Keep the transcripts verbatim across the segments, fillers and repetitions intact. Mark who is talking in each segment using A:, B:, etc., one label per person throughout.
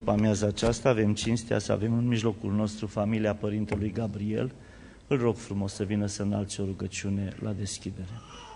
A: Amiaza aceasta avem cinstea să avem în mijlocul nostru familia Părintelui Gabriel. Îl rog frumos să vină să înalțe o rugăciune la deschidere.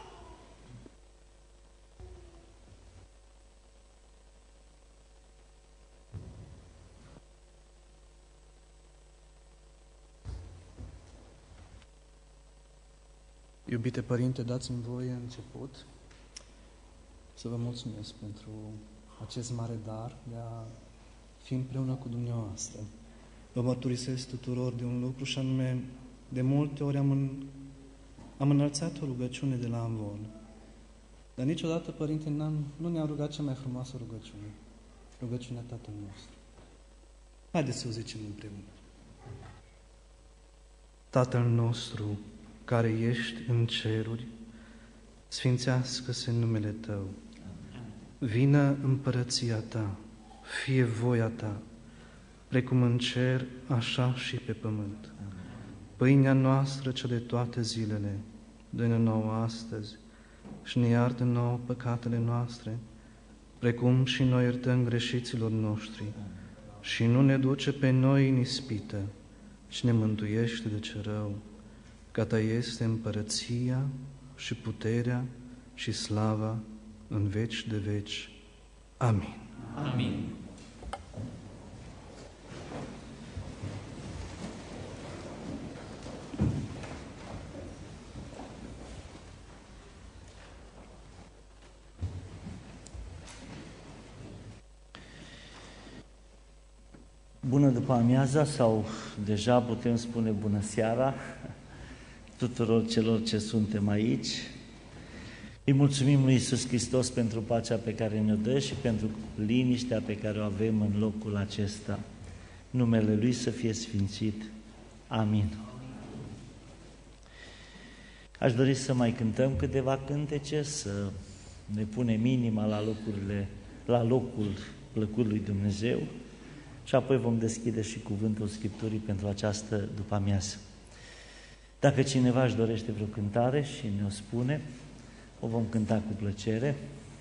B: Iubite Părinte, dați-mi voie început să vă mulțumesc pentru acest mare dar de a fi împreună cu dumneavoastră. Vă mărturisesc tuturor de un lucru și anume, de multe ori am, în, am înălțat o rugăciune de la Amvon, dar niciodată, Părinte, n-am, nu ne-am rugat cea mai frumoasă rugăciune, rugăciunea Tatăl nostru. Haideți să o zicem împreună. Tatăl nostru, care ești în ceruri, sfințească-se numele Tău. Vină împărăția Ta, fie voia Ta, precum în cer, așa și pe pământ. Pâinea noastră, cea de toate zilele, dă-ne nouă astăzi și ne iartă nouă păcatele noastre, precum și noi iertăm greșiților noștri. Și nu ne duce pe noi în ispită, ci ne mântuiește de ce rău. Că Ta este împărăția și puterea și slava în veci de veci. Amin.
A: Amin. Bună după amiaza, sau deja putem spune bună seara tuturor celor ce suntem aici. Îi mulțumim lui Iisus Hristos pentru pacea pe care ne-o dă și pentru liniștea pe care o avem în locul acesta. Numele Lui să fie sfințit. Amin. Aș dori să mai cântăm câteva cântece, să ne punem inima la locurile, la locul plăcut lui Dumnezeu și apoi vom deschide și cuvântul Scripturii pentru această după-amiază. Dacă cineva își dorește vreo cântare și ne-o spune, o vom cânta cu plăcere.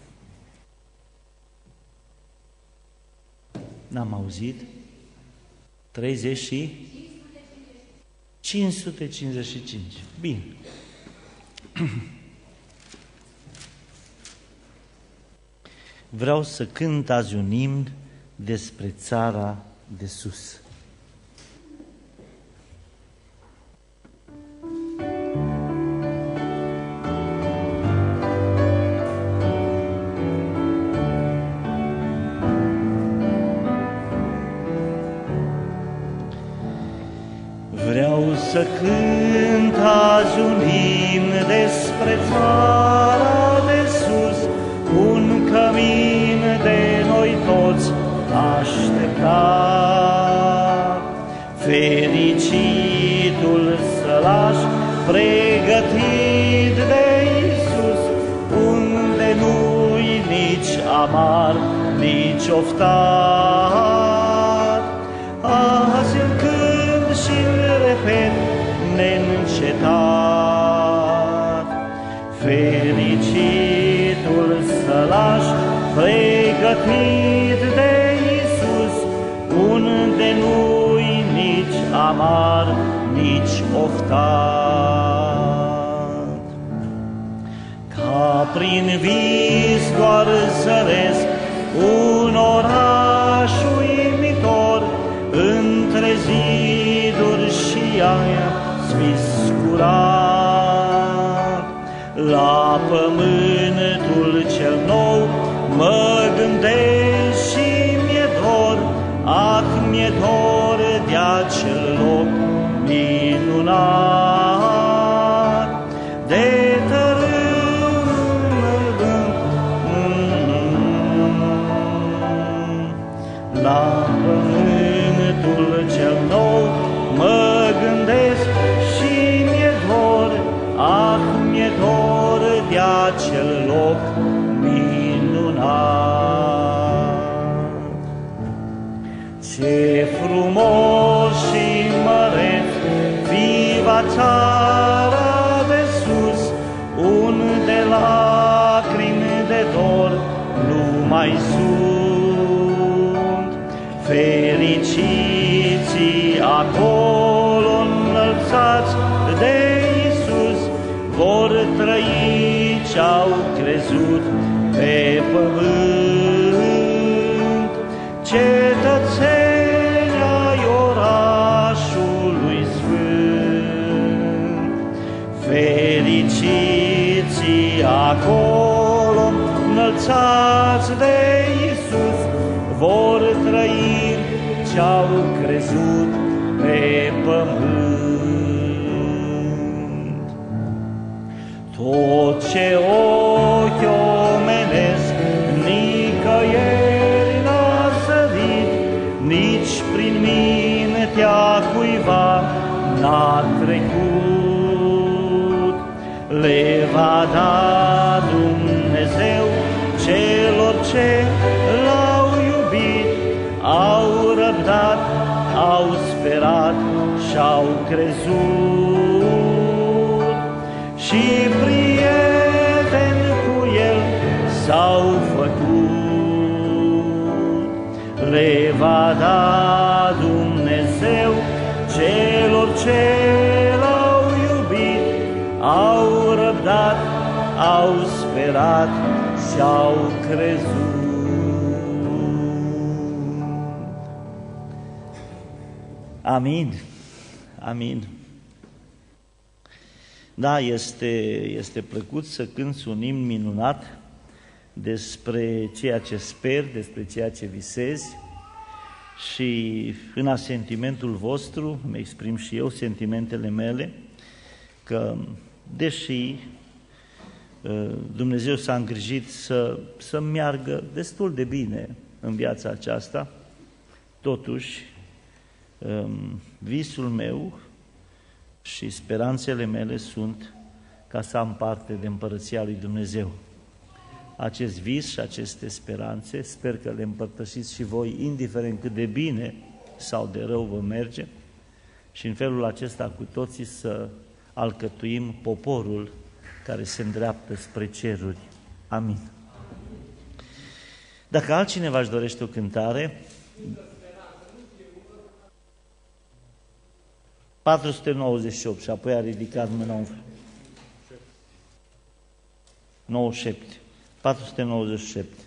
A: N-am auzit. treizeci și cinci sute cincizeci și cinci. Bine. Vreau să cânt azi un imn despre țara de sus. Vreau să cânt azi un imn despre țara de sus, un cămin de noi toți așteptat. Fericitul sălaș pregătit de Iisus, unde nu-i nici amar, nici oftat. Azi îl cânt și-l repet neîncetat. Fericitul sălaș pregătit de Iisus, unde nu-i nici amar, nici oftat. Ca prin vis doar zăresc un oraș uimitor, între ziduri și aia smiscurat. La pământul cel nou mă gândesc și mi-e dor, ah, mi-e dor de acel loc minunat, de tărâm la pământul cel nou mă gândesc și mi-e dor, ah, mi-e dor de acel loc minunat. Ce frumos și măreț viva țara de sus, unde lacrimi de dor nu mai sunt. Fericiții acolo înălțați de Iisus vor trăi ce-au crezut pe pământ. Cetățeni ai orașului sfânt, fericiții acolo înălțați de Iisus vor trăi ce-au crezut pe pământ. Tot ce ochi omenesc nicăieri n-a sărit, nici prin mintea cuiva n-a trecut, le va da Dumnezeu celor ce l-au iubit, au răbdat, au sperat și-au crezut, și prieteni cu El s-au făcut. Le va da Dumnezeu celor ce l-au iubit, au răbdat, au sperat și-au crezut. Amin. Amin. Da, este, este plăcut să cânți un imn minunat despre ceea ce speri, despre ceea ce visezi, și în asentimentul vostru îmi exprim și eu sentimentele mele, că deși Dumnezeu s-a îngrijit să, să meargă destul de bine în viața aceasta, totuși visul meu și speranțele mele sunt ca să am parte de împărăția lui Dumnezeu. Acest vis și aceste speranțe sper că le împărtășiți și voi, indiferent cât de bine sau de rău vă merge, și în felul acesta cu toții să alcătuim poporul care se îndreaptă spre ceruri. Amin. Dacă altcineva își dorește o cântare, patru sute nouăzeci și opt, și apoi a ridicat mâna un nouăzeci și șapte. patru sute nouăzeci și șapte.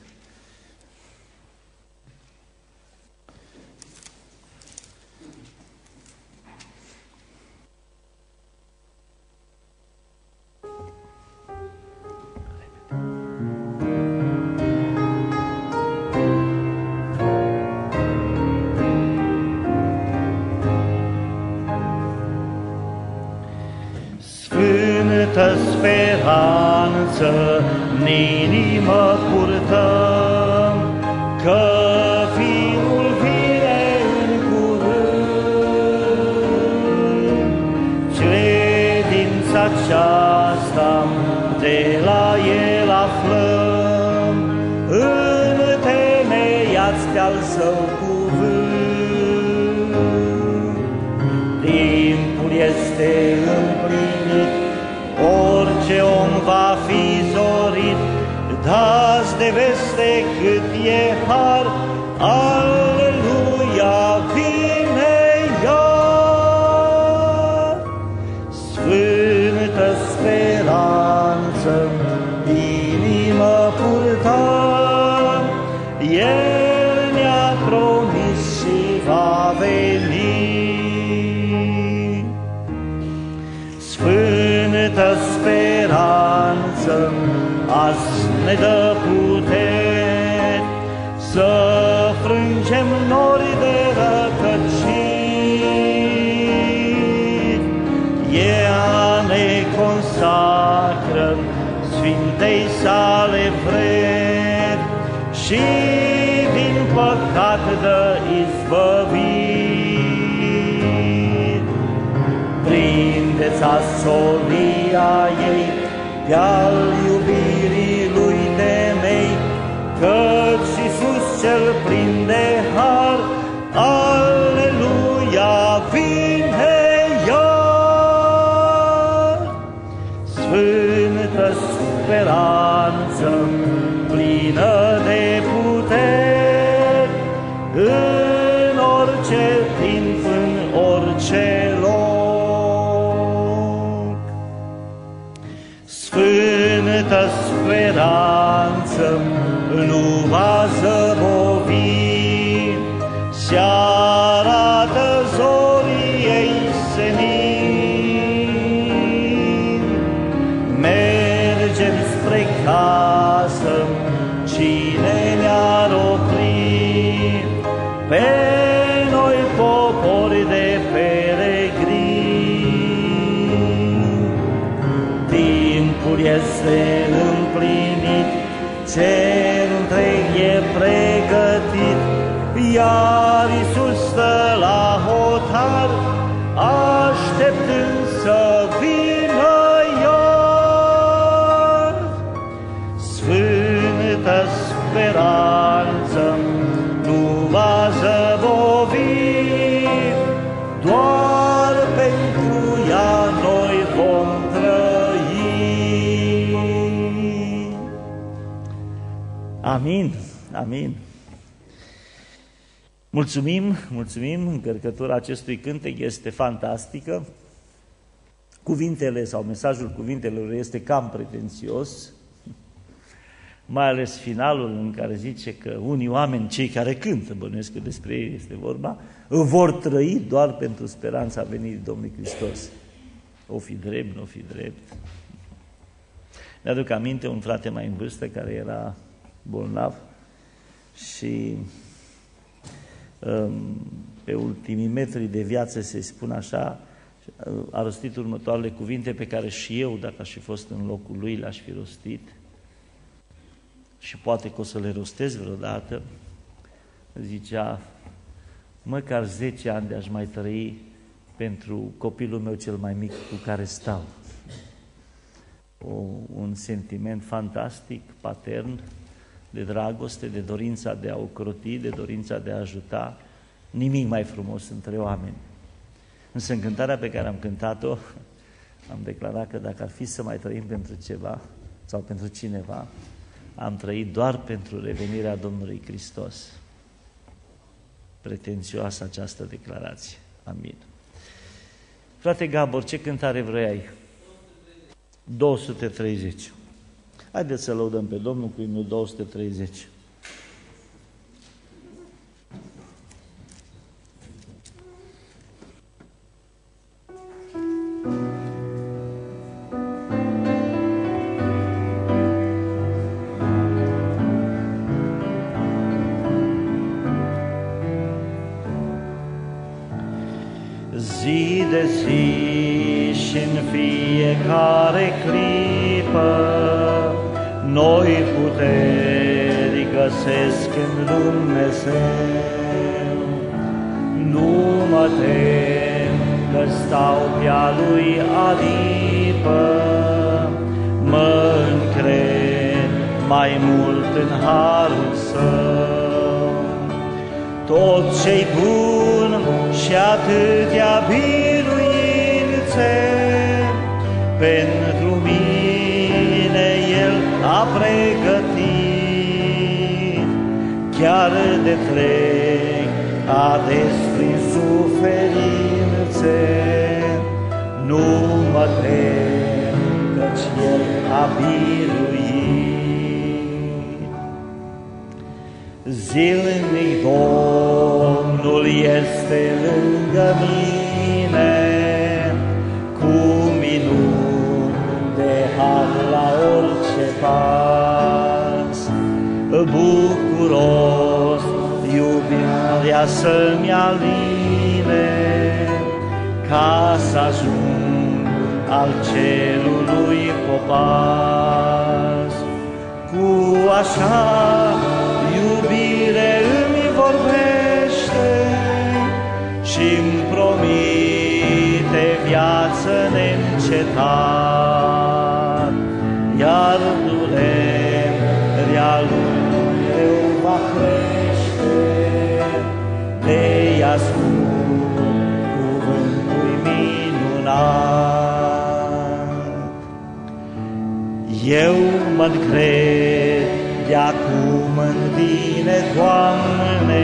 A: Sfântă speranță n-inimă purtăm, că Fiul vine în curând. Credința aceasta de la El aflăm, întemeiați de-al Său cuvânt. Timpul este împlinit, orice om va fi zorit, dați de veste cât e har, aleluia, vine iar. Sfântă speranță, inimă purtăm, El ne-a promis și va veni. Sfântă speranță, azi ne dă puteri să frângem nori de rătăciri. Ea ne consacră Sfintei sale vreri și din păcat dă izbăviri. Prindeți asolia ei de-al iubirii lui temei, căci Iisus cel plin de har, aleluia, vine iar. Sfântă speranță, plină de puteri, speranță nu va zăbovi și arată zorii ei senin. Mergem spre casă, cine ne-ar opri? Pe noi popori de peregrini. Timpul este împlinit, cerul întreg e pregătit, iar Iisus stă la hotar, așteptând să vină iar. Sfântă speranță nu va zăbovi, doar pentru ea noi vom trăi. Amin, amin. Mulțumim, mulțumim, încărcătura acestui cântec este fantastică. Cuvintele sau mesajul cuvintelor este cam pretențios, mai ales finalul în care zice că unii oameni, cei care cântă, bănuiesc că despre ei este vorba, vor trăi doar pentru speranța venirii Domnului Hristos. O fi drept, nu o fi drept. Mi-aduc aminte un frate mai în vârstă care era bolnav și pe ultimii metri de viață, se spune așa, a rostit următoarele cuvinte pe care și eu, dacă aș fi fost în locul lui, le-aș fi rostit și poate că o să le rostez vreodată. Zicea, măcar zece ani de aș mai trăi pentru copilul meu cel mai mic cu care stau. O, un sentiment fantastic, patern, de dragoste, de dorința de a ocroti, de dorința de a ajuta, nimic mai frumos între oameni. Însă în cântarea pe care am cântat-o, am declarat că dacă ar fi să mai trăim pentru ceva sau pentru cineva, am trăit doar pentru revenirea Domnului Hristos. Pretențioasă această declarație. Amin. Frate Gabor, ce cântare vrei? două sute treizeci. Haideți să lăudăm pe Domnul cu imnul două sute treizeci. Zi de zi și în fiecare clipă noi puteri găsesc în Dumnezeu. Nu mă tem că stau pe-a Lui aripă, mă încred mai mult în harul Său. Tot ce-i bun și atâtea biruințe pentru mine El a pregătit, chiar de trec ades prin suferințe. Nu mă tem, căci El a biruit. Zilnic Domnul este lângă mine, cu minuni de har la orice pas. Bucuros, iubirea să-mi aline, ca să ajung al cerului popas. Cu așa iubire îmi vorbește și-mi promite viață neîncetat, iar durerea lui eu va crește, de-i ascult cuvântul minunat. Eu mă-ncred de-acum în Tine, Doamne,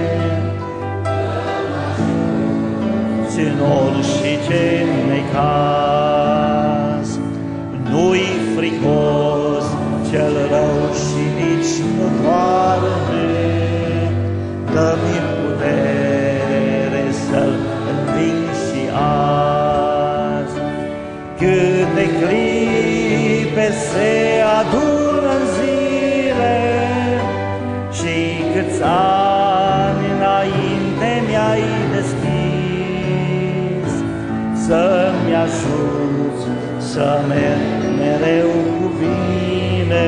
A: în orice necaz. Nu-i fricos cel rău și nici nu doarme, dă-mi putere să-l înving și azi. Câte clipe se adună în zile și câți ani înainte mi-ai deschis, să-mi ajuți să merg mereu cu bine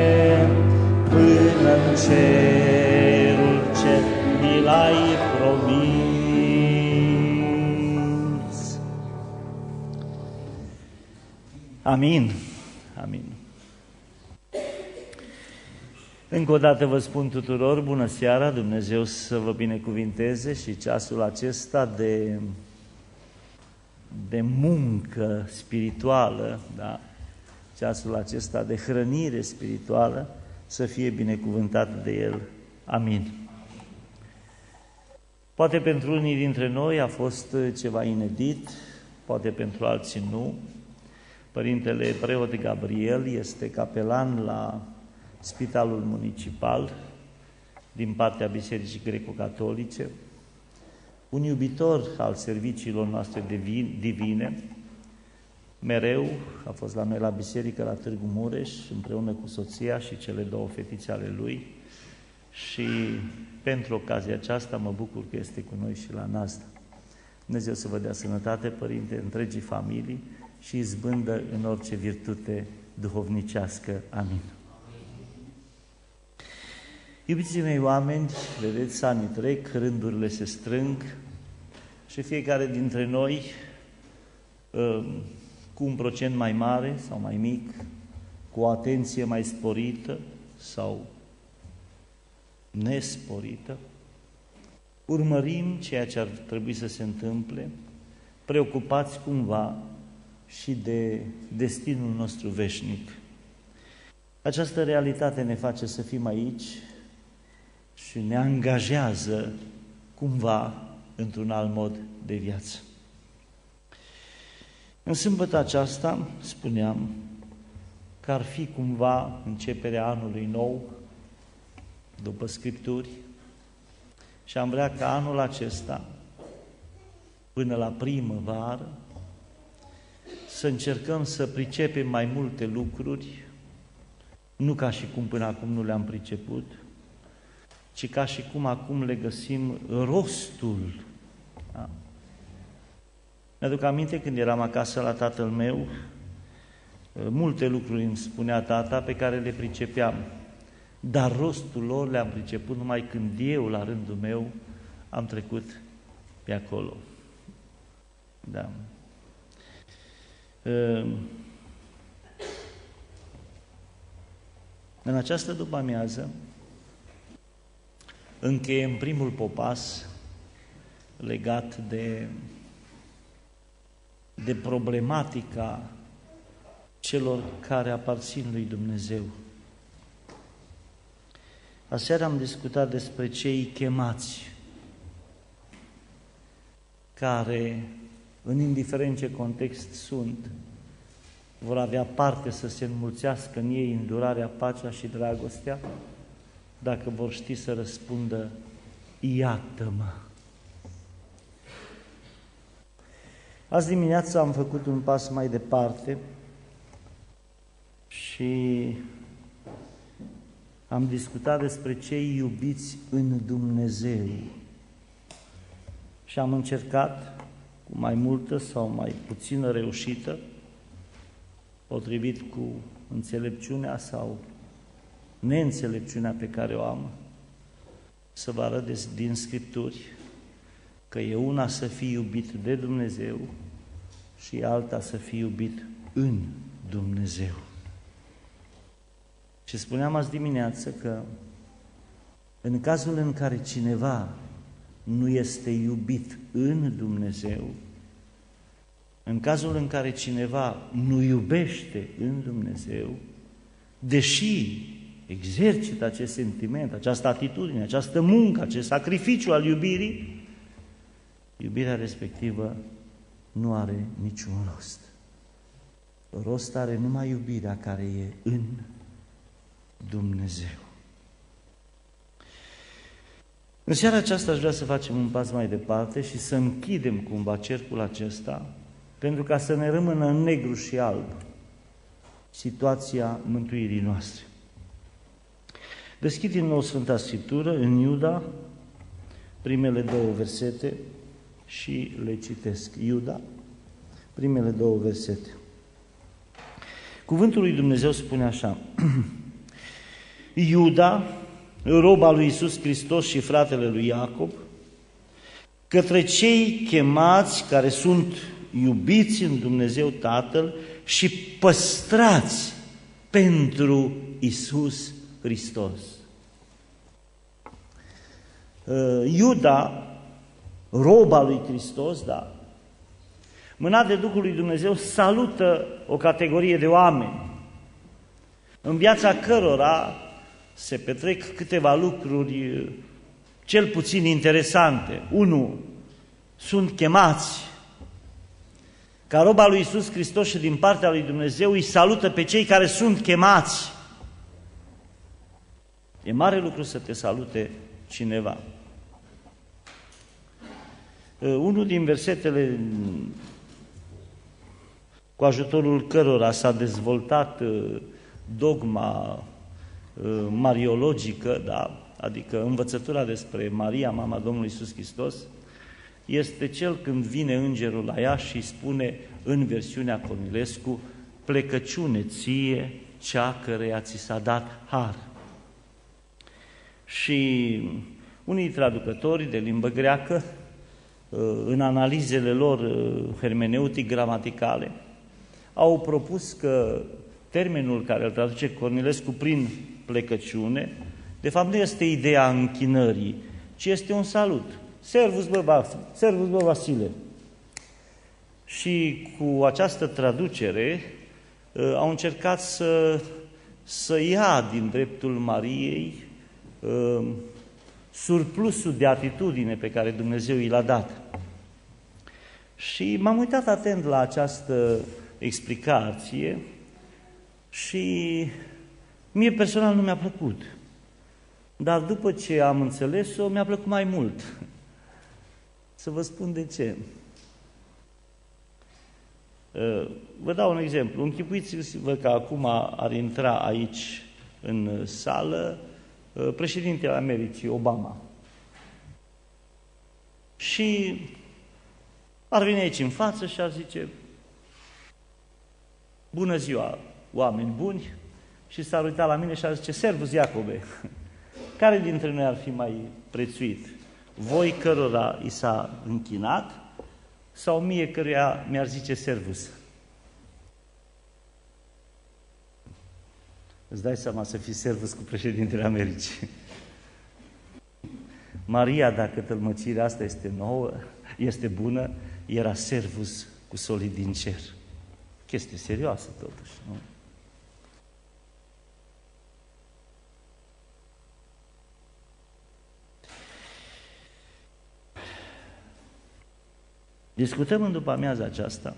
A: până în cerul ce mi l-ai promis. Amin. Amin. Încă o dată vă spun tuturor, bună seara, Dumnezeu să vă binecuvinteze și ceasul acesta de, de muncă spirituală, da? Ceasul acesta de hrănire spirituală, să fie binecuvântat de El. Amin. Poate pentru unii dintre noi a fost ceva inedit, poate pentru alții nu. Părintele preot Gabriel este capelan la Spitalul Municipal din partea Bisericii Greco-Catolice, un iubitor al serviciilor noastre divine, mereu a fost la noi la biserică, la Târgu Mureș, împreună cu soția și cele două fetițe ale lui, și pentru ocazia aceasta mă bucur că este cu noi și la Nazda. Dumnezeu să vă dea sănătate, Părinte, întregii familii și izbândă în orice virtute duhovnicească. Amin. Iubiții mei oameni, vedeți, anii trec, rândurile se strâng și fiecare dintre noi, cu un procent mai mare sau mai mic, cu o atenție mai sporită sau nesporită, urmărim ceea ce ar trebui să se întâmple, preocupați cumva și de destinul nostru veșnic. Această realitate ne face să fim aici și ne angajează cumva într-un alt mod de viață. În sâmbătă aceasta spuneam că ar fi cumva începerea anului nou, după Scripturi, și am vrea ca anul acesta, până la primăvară, să încercăm să pricepem mai multe lucruri, nu ca și cum până acum nu le-am priceput, ci ca și cum acum le găsim rostul. Da? Mi-aduc aminte când eram acasă la tatăl meu, multe lucruri îmi spunea tata pe care le pricepeam, dar rostul lor le-am priceput numai când eu, la rândul meu, am trecut pe acolo. Da. În această după-amiază încheiem primul popas legat de, de problematica celor care aparțin lui Dumnezeu. Aseară am discutat despre cei chemați, care, în indiferent ce context sunt, vor avea parte să se înmulțească în ei îndurarea, pacea și dragostea, dacă vor ști să răspundă, iată-mă. Azi dimineața am făcut un pas mai departe și am discutat despre cei iubiți în Dumnezeu și am încercat, cu mai multă sau mai puțină reușită, potrivit cu înțelepciunea sau neînțelepciunea pe care o am, să vă arăt din Scripturi că e una să fii iubit de Dumnezeu și alta să fii iubit în Dumnezeu. Și spuneam azi dimineață că în cazul în care cineva nu este iubit în Dumnezeu, în cazul în care cineva nu iubește în Dumnezeu, deși exercită acest sentiment, această atitudine, această muncă, acest sacrificiu al iubirii, iubirea respectivă nu are niciun rost. Rost are numai iubirea care e în Dumnezeu. În seara aceasta aș vrea să facem un pas mai departe și să închidem cumva cercul acesta, pentru ca să ne rămână în negru și alb situația mântuirii noastre. Deschid din nou Sfânta Scriptură în Iuda, primele două versete și le citesc. Iuda, primele două versete. Cuvântul lui Dumnezeu spune așa: Iuda, rob al lui Iisus Hristos și fratele lui Iacob, către cei chemați care sunt iubiți în Dumnezeu Tatăl și păstrați pentru Iisus Hristos. Iuda, rob al lui Hristos, da, mânat de Duhul lui Dumnezeu, salută o categorie de oameni în viața cărora se petrec câteva lucruri cel puțin interesante. Unu, sunt chemați. Ca rob al lui Iisus Hristos și din partea lui Dumnezeu îi salută pe cei care sunt chemați. E mare lucru să te salute cineva. Unul din versetele cu ajutorul cărora s-a dezvoltat dogma mariologică, da, adică învățătura despre Maria, mama Domnului Iisus Hristos, este cel când vine îngerul la ea și spune în versiunea Cornilescu: plecăciune ție, cea căreia ți s-a dat har. Și unii traducători de limbă greacă, în analizele lor hermeneutic-gramaticale, au propus că termenul care îl traduce Cornilescu prin plecăciune, de fapt nu este ideea închinării, ci este un salut. Servus bă, Vasile, servus bă Vasile. Și cu această traducere au încercat să, să ia din dreptul Mariei surplusul de atitudine pe care Dumnezeu i l-a dat. Și m-am uitat atent la această explicație și mie personal nu mi-a plăcut. Dar după ce am înțeles-o, mi-a plăcut mai mult. Să vă spun de ce. Vă dau un exemplu. Închipuiți-vă că acum ar intra aici în sală președintele Americii, Obama. Și ar veni aici în față și ar zice: bună ziua, oameni buni, și s-ar uita la mine și ar zice: servus Iacobe, care dintre noi ar fi mai prețuit? Voi cărora i s-a închinat sau mie căruia mi-ar zice servus? Îți dai seama să fii servus cu președintele Americii. Maria, dacă tălmăcirea asta este nouă, este bună, era servus cu solid din cer. Chestie serioasă totuși, nu? Discutăm în după-amiaza aceasta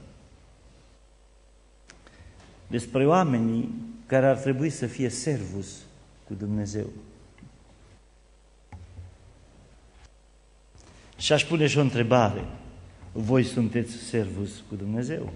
A: despre oamenii care ar trebui să fie servus cu Dumnezeu. Și aș pune și o întrebare: voi sunteți servus cu Dumnezeu?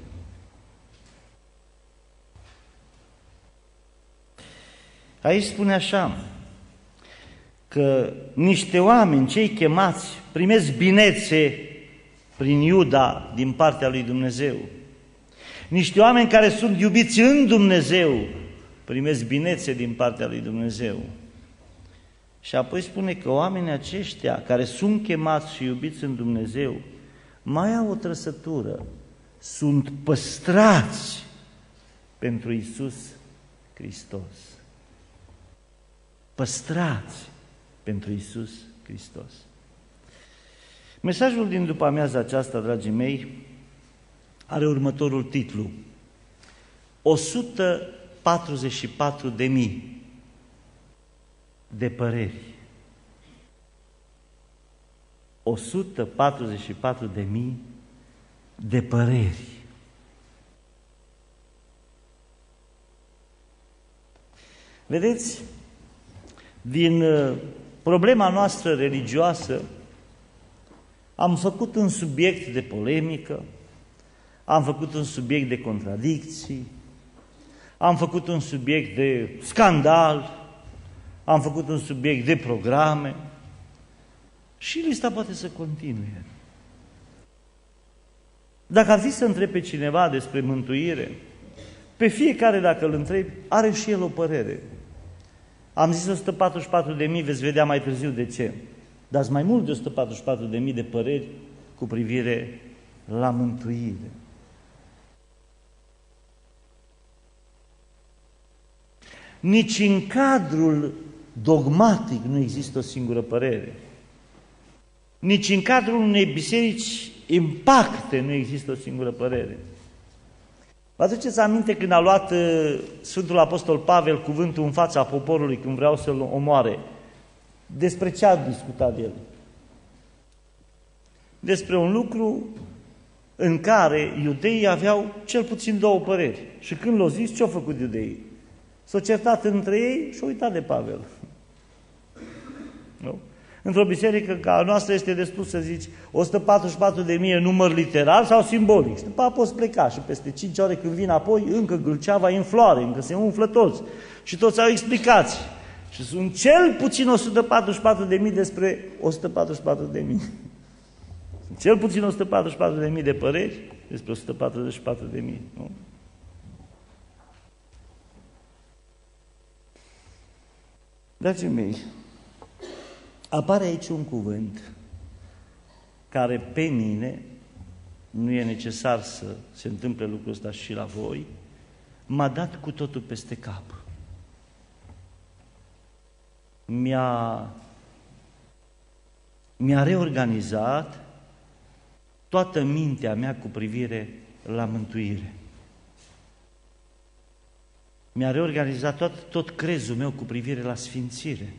A: Aici spune așa, că niște oameni, cei chemați, primesc binețe prin Iuda din partea lui Dumnezeu. Niște oameni care sunt iubiți în Dumnezeu primesc binețe din partea lui Dumnezeu. Și apoi spune că oamenii aceștia care sunt chemați și iubiți în Dumnezeu mai au o trăsătură: sunt păstrați pentru Iisus Hristos. Păstrați pentru Iisus Hristos. Mesajul din după amiaza aceasta, dragii mei, are următorul titlu: o sută patruzeci și patru de mii de păreri. o sută patruzeci și patru de mii de păreri. Vedeți, din problema noastră religioasă am făcut un subiect de polemică, am făcut un subiect de contradicții, am făcut un subiect de scandal, am făcut un subiect de programe și lista poate să continue. Dacă ar fi să întrebi pe cineva despre mântuire, pe fiecare, dacă îl întrebi, are și el o părere. Am zis o sută patruzeci și patru de mii, veți vedea mai târziu de ce. Dar sunt mai mult de o sută patruzeci și patru de mii de păreri cu privire la mântuire. Nici în cadrul dogmatic nu există o singură părere. Nici în cadrul unei biserici impacte nu există o singură părere. Vă aduceți aminte când a luat Sfântul Apostol Pavel cuvântul în fața poporului când vreau să-l omoare? Despre ce a discutat el? Despre un lucru în care iudeii aveau cel puțin două păreri. Și când l-au zis, ce-au făcut iudeii? S-au certat între ei și au uitat de Pavel. Nu? Într-o biserică ca a noastră este destul să zici o sută patruzeci și patru de mii număr literal sau simbolic. Și după aceea poți pleca și peste cinci ore când vin apoi, încă Gâlceava e în floare, încă se umflă toți. Și toți au explicații. Și sunt cel puțin o sută patruzeci și patru de mii despre o sută patruzeci și patru de mii. Sunt cel puțin o sută patruzeci și patru de mii de păreri despre o sută patruzeci și patru de mii. Nu? Dragii mei, apare aici un cuvânt care pe mine, nu e necesar să se întâmple lucrul ăsta și la voi, m-a dat cu totul peste cap. Mi-a, mi-a reorganizat toată mintea mea cu privire la mântuire. Mi-a reorganizat tot, tot crezul meu cu privire la sfințire.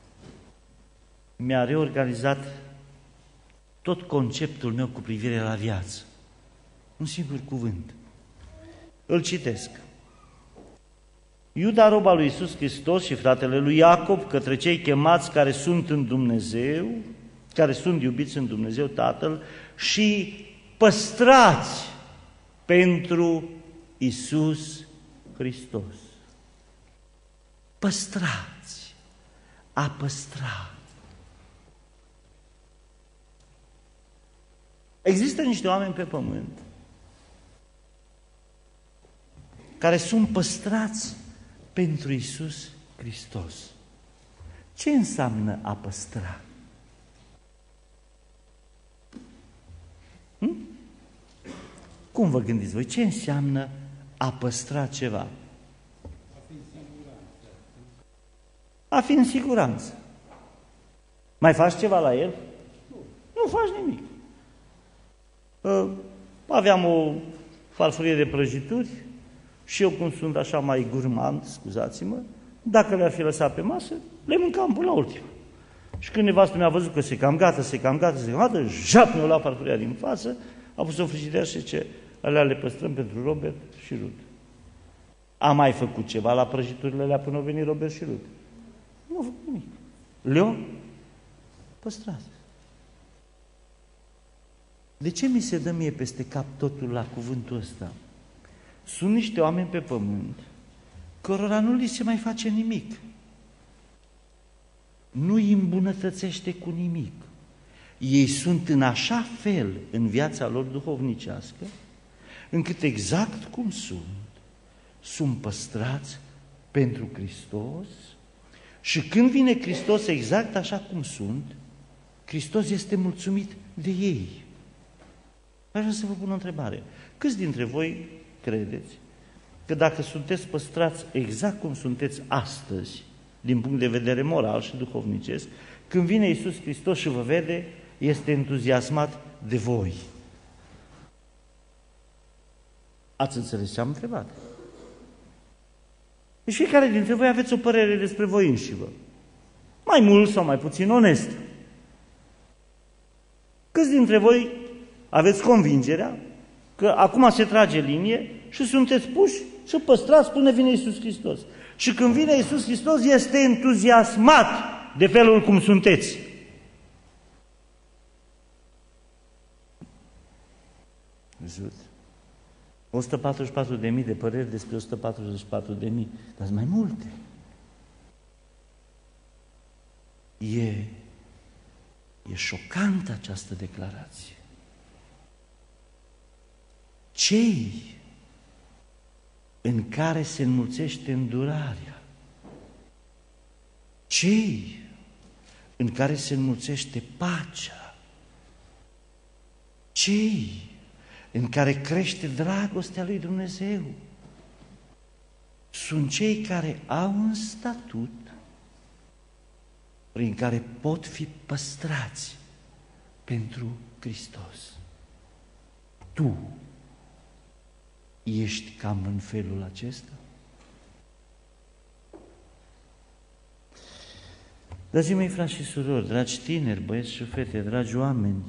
A: Mi-a reorganizat tot conceptul meu cu privire la viață. Un singur cuvânt. Îl citesc. Iuda, rob al lui Iisus Hristos și fratele lui Iacob, către cei chemați care sunt în Dumnezeu, care sunt iubiți în Dumnezeu Tatăl și păstrați pentru Iisus Hristos. Păstrați, a păstra. Există niște oameni pe pământ care sunt păstrați pentru Iisus Hristos. Ce înseamnă a păstra? Hm? Cum vă gândiți voi? Ce înseamnă a păstra ceva? A fi în siguranță. Mai faci ceva la el? Nu, nu faci nimic. Aveam o farfurie de prăjituri și eu, cum sunt așa mai gurmand, scuzați-mă, dacă le-ar fi lăsat pe masă, le mâncam până la ultima. Și când nevastă mi-a văzut că se cam gata, se cam gata, se cam gata, jap, mi-o lua farfuria din față, a pus-o în frigider și ce, alea le păstrăm pentru Robert și Ruth. A mai făcut ceva la prăjiturile alea până au venit Robert și Ruth? Nu a făcut nimic. Le-o păstrat. De ce mi se dă mie peste cap totul la cuvântul ăsta? Sunt niște oameni pe pământ cărora nu li se mai face nimic. Nu îi îmbunătățește cu nimic. Ei sunt în așa fel în viața lor duhovnicească, încât exact cum sunt, sunt păstrați pentru Hristos și când vine Hristos exact așa cum sunt, Hristos este mulțumit de ei. Aș vrea să vă pun o întrebare. Câți dintre voi credeți că dacă sunteți păstrați exact cum sunteți astăzi, din punct de vedere moral și duhovnicesc, când vine Iisus Hristos și vă vede, este entuziasmat de voi? Ați înțeles ce am întrebat? Deci fiecare dintre voi aveți o părere despre voi înșivă. Mai mult sau mai puțin onest. Câți dintre voi aveți convingerea Că acum se trage linie și sunteți puși și păstrați până vine Iisus Hristos. Și când vine Iisus Hristos, este entuziasmat de felul cum sunteți. Văzut? o sută patruzeci și patru de mii de păreri despre o sută patruzeci și patru de mii, dar mai multe. E, e șocantă această declarație. Cei în care se înmulțește îndurarea, cei în care se înmulțește pacea, cei în care crește dragostea lui Dumnezeu, sunt cei care au un statut prin care pot fi păstrați pentru Hristos. Tu ești cam în felul acesta? Dragii mei frați și surori, dragi tineri, băieți și fete, dragi oameni,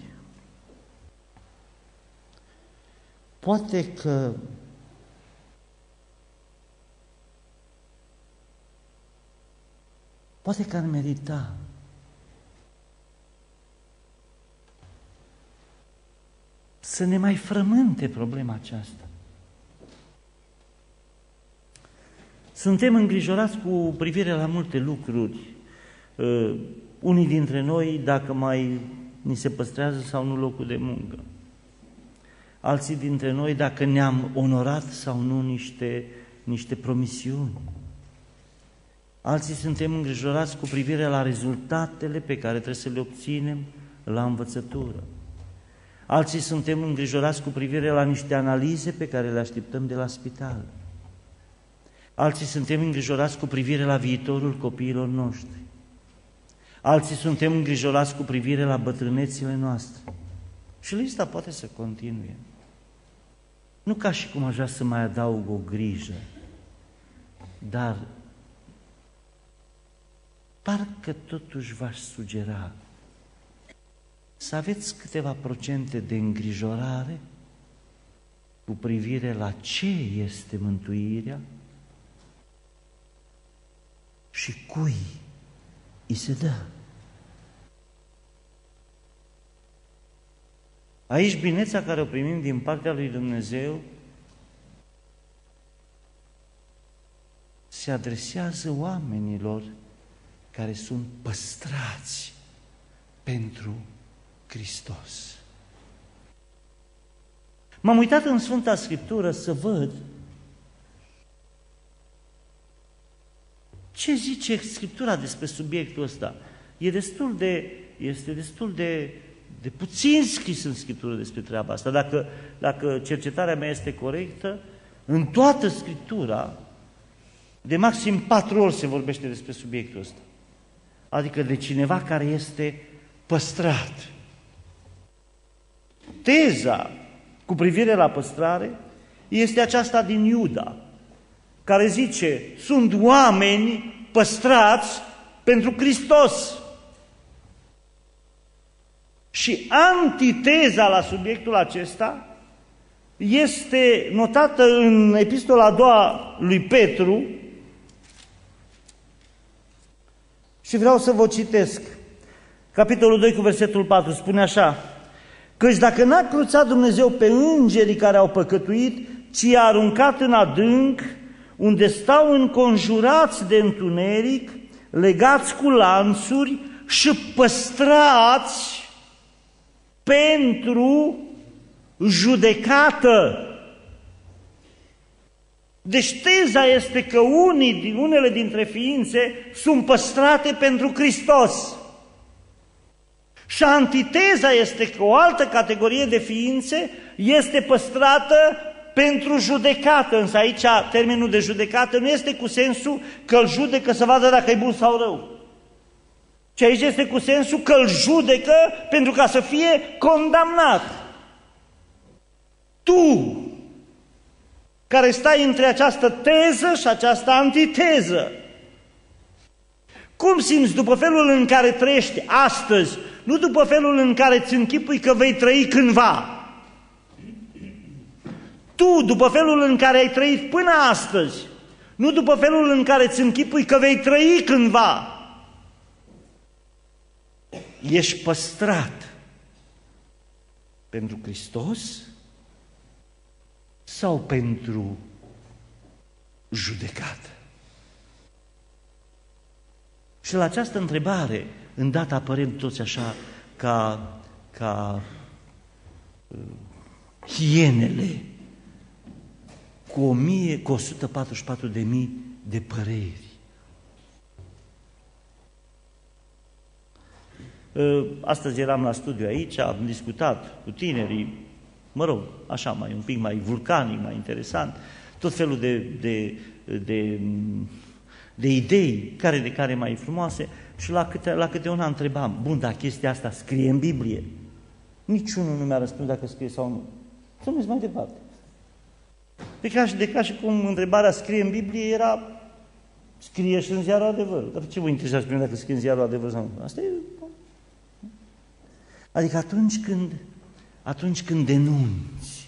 A: poate că poate că ar merita să ne mai frământe problema aceasta. Suntem îngrijorați cu privire la multe lucruri. Uh, unii dintre noi, dacă mai ni se păstrează sau nu locul de muncă. Alții dintre noi, dacă ne-am onorat sau nu niște, niște promisiuni. Alții suntem îngrijorați cu privire la rezultatele pe care trebuie să le obținem la învățătură. Alții suntem îngrijorați cu privire la niște analize pe care le așteptăm de la spital. Alții suntem îngrijorați cu privire la viitorul copiilor noștri. Alții suntem îngrijorați cu privire la bătrânețile noastre. Și lista poate să continue. Nu ca și cum aș vrea să mai adaug o grijă, dar parcă totuși v-aș sugera să aveți câteva procente de îngrijorare cu privire la ce este mântuirea și cui îi se dă. Aici binețea care o primim din partea lui Dumnezeu se adresează oamenilor care sunt păstrați pentru Hristos. M-am uitat în Sfânta Scriptură să văd ce zice Scriptura despre subiectul ăsta. E destul de, este destul de, de puțin scris în Scriptură despre treaba asta. Dacă, dacă cercetarea mea este corectă, în toată Scriptura, de maxim patru ori se vorbește despre subiectul ăsta. Adică de cineva care este păstrat. Teza cu privire la păstrare este aceasta din Iuda, care zice, sunt oameni păstrați pentru Hristos. Și antiteza la subiectul acesta este notată în epistola a doua lui Petru și vreau să vă citesc. Capitolul doi cu versetul patru spune așa: căci dacă n-a cruțat Dumnezeu pe îngerii care au păcătuit, ci i-a aruncat în adânc, unde stau înconjurați de întuneric, legați cu lanțuri și păstrați pentru judecată. Deci teza este că unii, unele dintre ființe sunt păstrate pentru Hristos. Și antiteza este că o altă categorie de ființe este păstrată pentru judecată. Însă aici termenul de judecată nu este cu sensul că îl judecă să vadă dacă e bun sau rău. Ci aici este cu sensul că îl judecă pentru ca să fie condamnat. Tu, care stai între această teză și această antiteză, cum simți după felul în care trăiești astăzi, nu după felul în care îți închipui că vei trăi cândva? Tu, după felul în care ai trăit până astăzi, nu după felul în care îți închipui că vei trăi cândva, ești păstrat pentru Hristos sau pentru judecată? Și la această întrebare, îndată apărem toți așa ca, ca uh, hienele, cu o mie, cu o sută patruzeci și patru de mii de păreri. Uh, astăzi eram la studiu aici, am discutat cu tinerii, mă rog, așa mai un pic mai vulcanic, mai interesant, tot felul de, de, de, de idei, care de care mai frumoase, și la câte, la câte una întrebam, bun, dar chestia asta scrie în Biblie? Niciunul nu mi-a răspuns dacă scrie sau nu. Să mergi mai departe. De ca, și, de ca și cum întrebarea scrie în Biblie era, scrie și în ziarul Adevărul. Dar ce vă interesează pe mine dacă scrie în ziarul Adevărul sau nu? Asta e... Adică atunci când, atunci când denunți,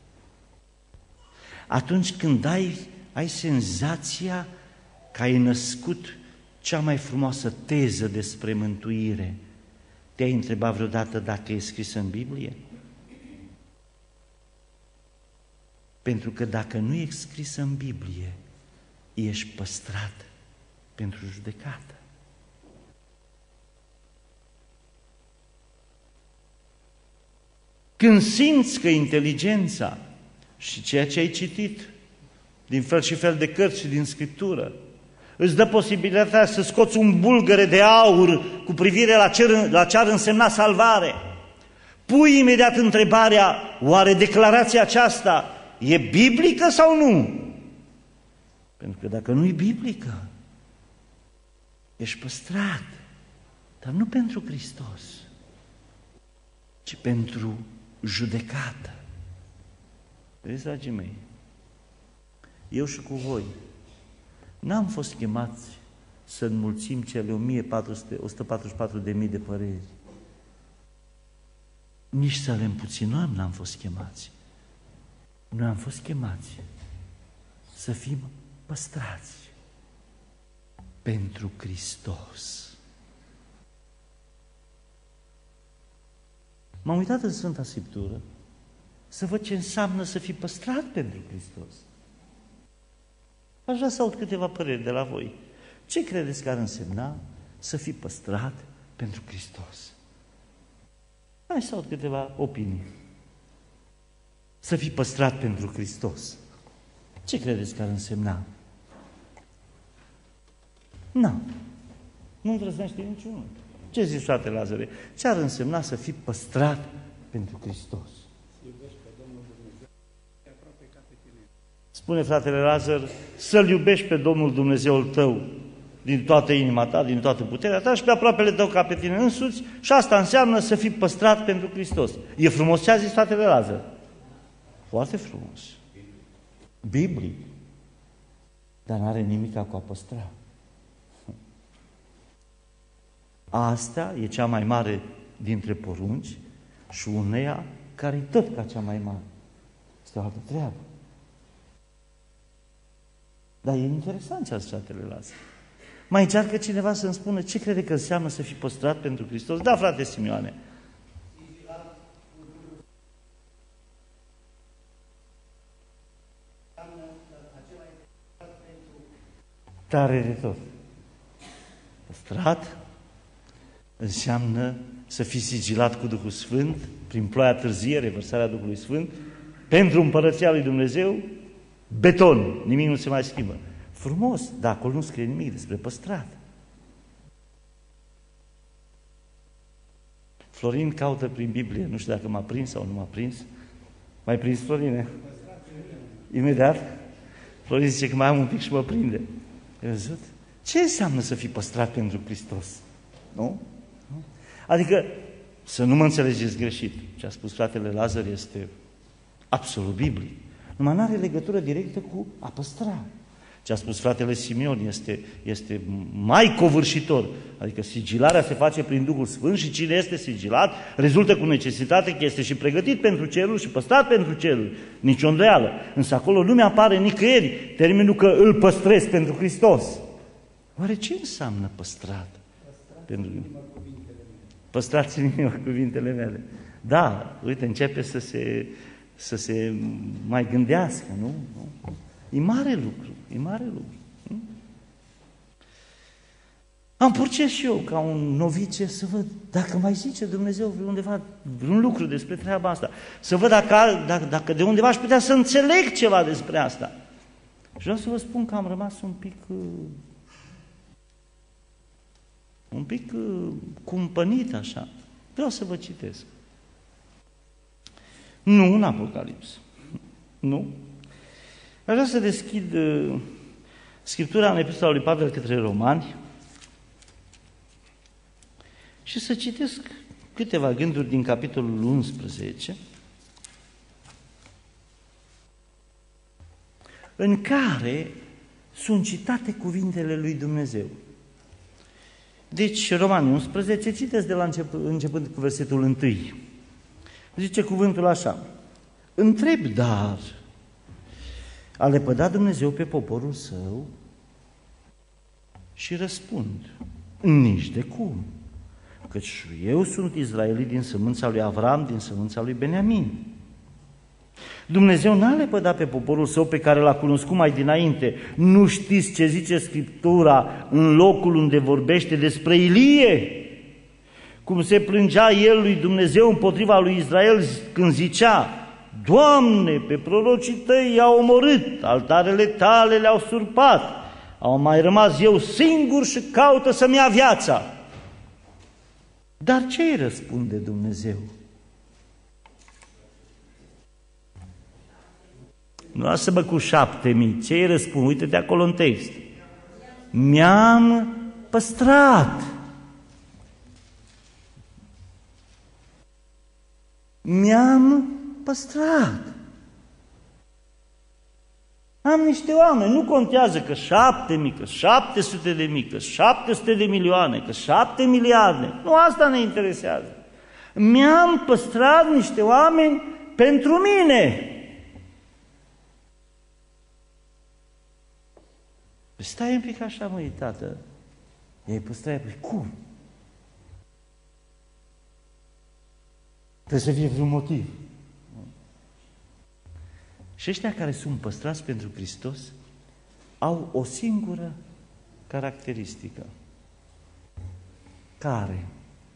A: atunci când ai, ai senzația că ai născut cea mai frumoasă teză despre mântuire, te-ai întrebat vreodată dacă e scris în Biblie? Pentru că dacă nu e scris în Biblie, ești păstrat pentru judecată. Când simți că inteligența și ceea ce ai citit din fel și fel de cărți și din Scriptură îți dă posibilitatea să scoți un bulgăre de aur cu privire la ce, la ce ar însemna salvare, pui imediat întrebarea, oare declarația aceasta e biblică sau nu? Pentru că dacă nu e biblică, ești păstrat, dar nu pentru Hristos, ci pentru judecată. Vezi, dragii mei, eu și cu voi n-am fost chemați să înmulțim cele o sută patruzeci și patru de mii de păreri. Nici să le împuținăm n-am fost chemați. Noi am fost chemați să fim păstrați pentru Hristos. M-am uitat în Sfânta Scriptură să văd ce înseamnă să fii păstrat pentru Hristos. Aș vrea să aud câteva păreri de la voi. Ce credeți că ar însemna să fii păstrat pentru Hristos? Hai să aud câteva opinii. Să fii păstrat pentru Hristos. Ce credeți că ar însemna? Nu. Nu îndrăznește niciunul. Ce zici, frate Lazare? Ce ar însemna să fii păstrat pentru Hristos? Spune fratele Lazar, să-L iubești pe Domnul Dumnezeul tău din toată inima ta, din toată puterea ta și pe aproapele tău ca pe tine însuți, și asta înseamnă să fii păstrat pentru Hristos. E frumos ce a zis fratele Lazar? Foarte frumos. Biblic. Dar n-are nimic cu a păstra. Asta e cea mai mare dintre porunci și uneia care e tot ca cea mai mare. Este o altă treabă. Dar e interesant ce a zis fratele Lazar. Mai încearcă cineva să-mi spună ce crede că înseamnă să fii păstrat pentru Hristos? Da, frate Simioane. Tare de tot. Păstrat înseamnă să fii sigilat cu Duhul Sfânt, prin ploaia târzie, revărsarea Duhului Sfânt, pentru împărăția lui Dumnezeu, beton, nimic nu se mai schimbă. Frumos, dar acolo nu scrie nimic despre păstrat. Florin caută prin Biblie, nu știu dacă m-a prins sau nu m-a prins. M-ai prins, Florine? Imediat? Florin zice că mai am un pic și mă prinde. Ai văzut? Ce înseamnă să fii păstrat pentru Hristos? Nu? nu? Adică, să nu mă înțelegeți greșit, ce a spus fratele Lazar este absolut biblic. Numai nu are legătură directă cu a păstra. Ce a spus fratele Simeon este, este mai covârșitor. Adică sigilarea se face prin Duhul Sfânt și cine este sigilat rezultă cu necesitate că este și pregătit pentru cerul și păstrat pentru cerul. Nici o îndoială. Însă acolo nu mi-apare nicăieri termenul că îl păstrez pentru Hristos. Oare ce înseamnă păstrat? Pentru... Păstrați în inima cuvintele mele. Da, uite, începe să se, să se mai gândească, nu? nu? E mare lucru, e mare lucru. Nu? Am purces și eu, ca un novice, să văd dacă mai zice Dumnezeu undeva vreun lucru despre treaba asta. Să văd dacă, dacă, dacă de undeva aș putea să înțeleg ceva despre asta. Și vreau să vă spun că am rămas un pic... un pic cumpănit așa. Vreau să vă citesc. Nu în Apocalips. Nu. Aș vrea să deschid uh, Scriptura în Epistola lui Pavel către Romani și să citesc câteva gânduri din capitolul unsprezece, în care sunt citate cuvintele lui Dumnezeu. Deci, Romani unsprezece, citesc de la început, începând cu versetul întâi. Zice cuvântul așa: întreb, dar, a lepăda Dumnezeu pe poporul său? Și răspund, nici de cum, căci eu sunt izraelit din sămânța lui Avram, din sămânța lui Beniamin. Dumnezeu n-a lepădat pe poporul său pe care l-a cunoscut mai dinainte. Nu știți ce zice Scriptura în locul unde vorbește despre Ilie? Cum se plângea el lui Dumnezeu împotriva lui Israel când zicea: Doamne, pe prorocii tăi i-au omorât, altarele tale le-au surpat, au mai rămas eu singur și caută să-mi ia viața. Dar ce îi răspunde Dumnezeu? Nu lasă-mă cu șapte mii, ce îi răspund? Uite-te acolo în text. Mi-am păstrat. Mi-am păstrat. Am niște oameni, nu contează că șapte mii, că șapte sute de mii, că șapte sute de milioane, că șapte miliarde. Nu asta ne interesează. Mi-am păstrat niște oameni pentru mine. Stai un pic așa, măi, tată. I-ai păstrat? Păi cum? Trebuie să fie vreun motiv. Și ăștia care sunt păstrați pentru Hristos au o singură caracteristică. Care?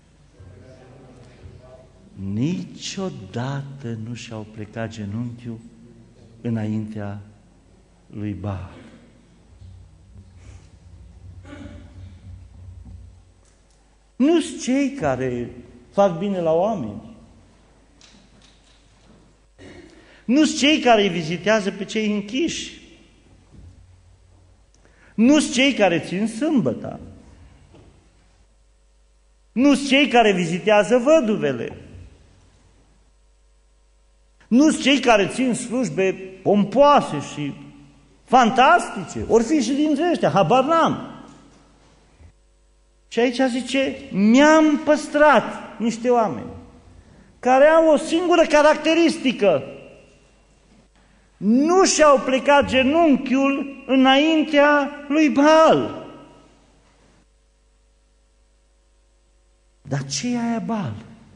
A: Niciodată nu și-au plecat genunchiul înaintea lui Baal. Nu-s cei care fac bine la oameni. Nu-s cei care îi vizitează pe cei închiși. Nu-s cei care țin sâmbăta. Nu-s cei care vizitează văduvele. Nu-s cei care țin slujbe pompoase și fantastice. Or fi și dintre ăștia, habar n-am. Și aici zice, mi-am păstrat niște oameni care au o singură caracteristică. Nu și-au plecat genunchiul înaintea lui Baal. Dar ce e aia Baal?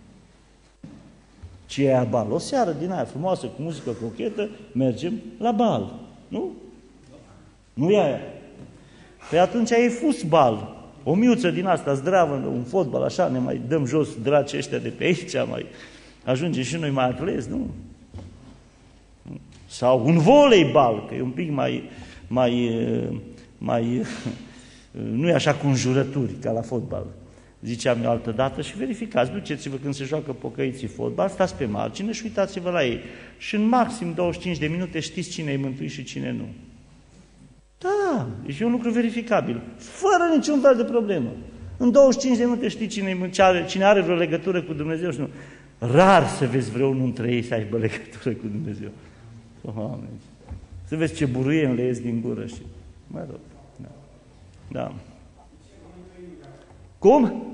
A: Ce e aia Baal? O seară din aia frumoasă, cu muzică cochetă, mergem la Baal. Nu? Nu e aia. Păi atunci e fus Baal. O miuță din asta zdravă, un fotbal, așa, ne mai dăm jos dracii ăștia de pe aici, mai ajungem și noi mai atlezi, nu? Sau un voleibal, că e un pic mai, mai, mai nu e așa cu înjurături ca la fotbal. Ziceam eu altă dată și verificați, duceți-vă când se joacă pocăiții fotbal, stați pe margine și uitați-vă la ei. Și în maxim douăzeci și cinci de minute știți cine e mântuit și cine nu. Da, deci e un lucru verificabil, fără niciun fel de problemă. În douăzeci și cinci de minute știi cine, cine are vreo legătură cu Dumnezeu și nu. Rar să vezi vreunul între ei să aibă legătură cu Dumnezeu. Oameni. Să vezi ce buruieni le ies din gură și Mă rog, da. Da. Cum?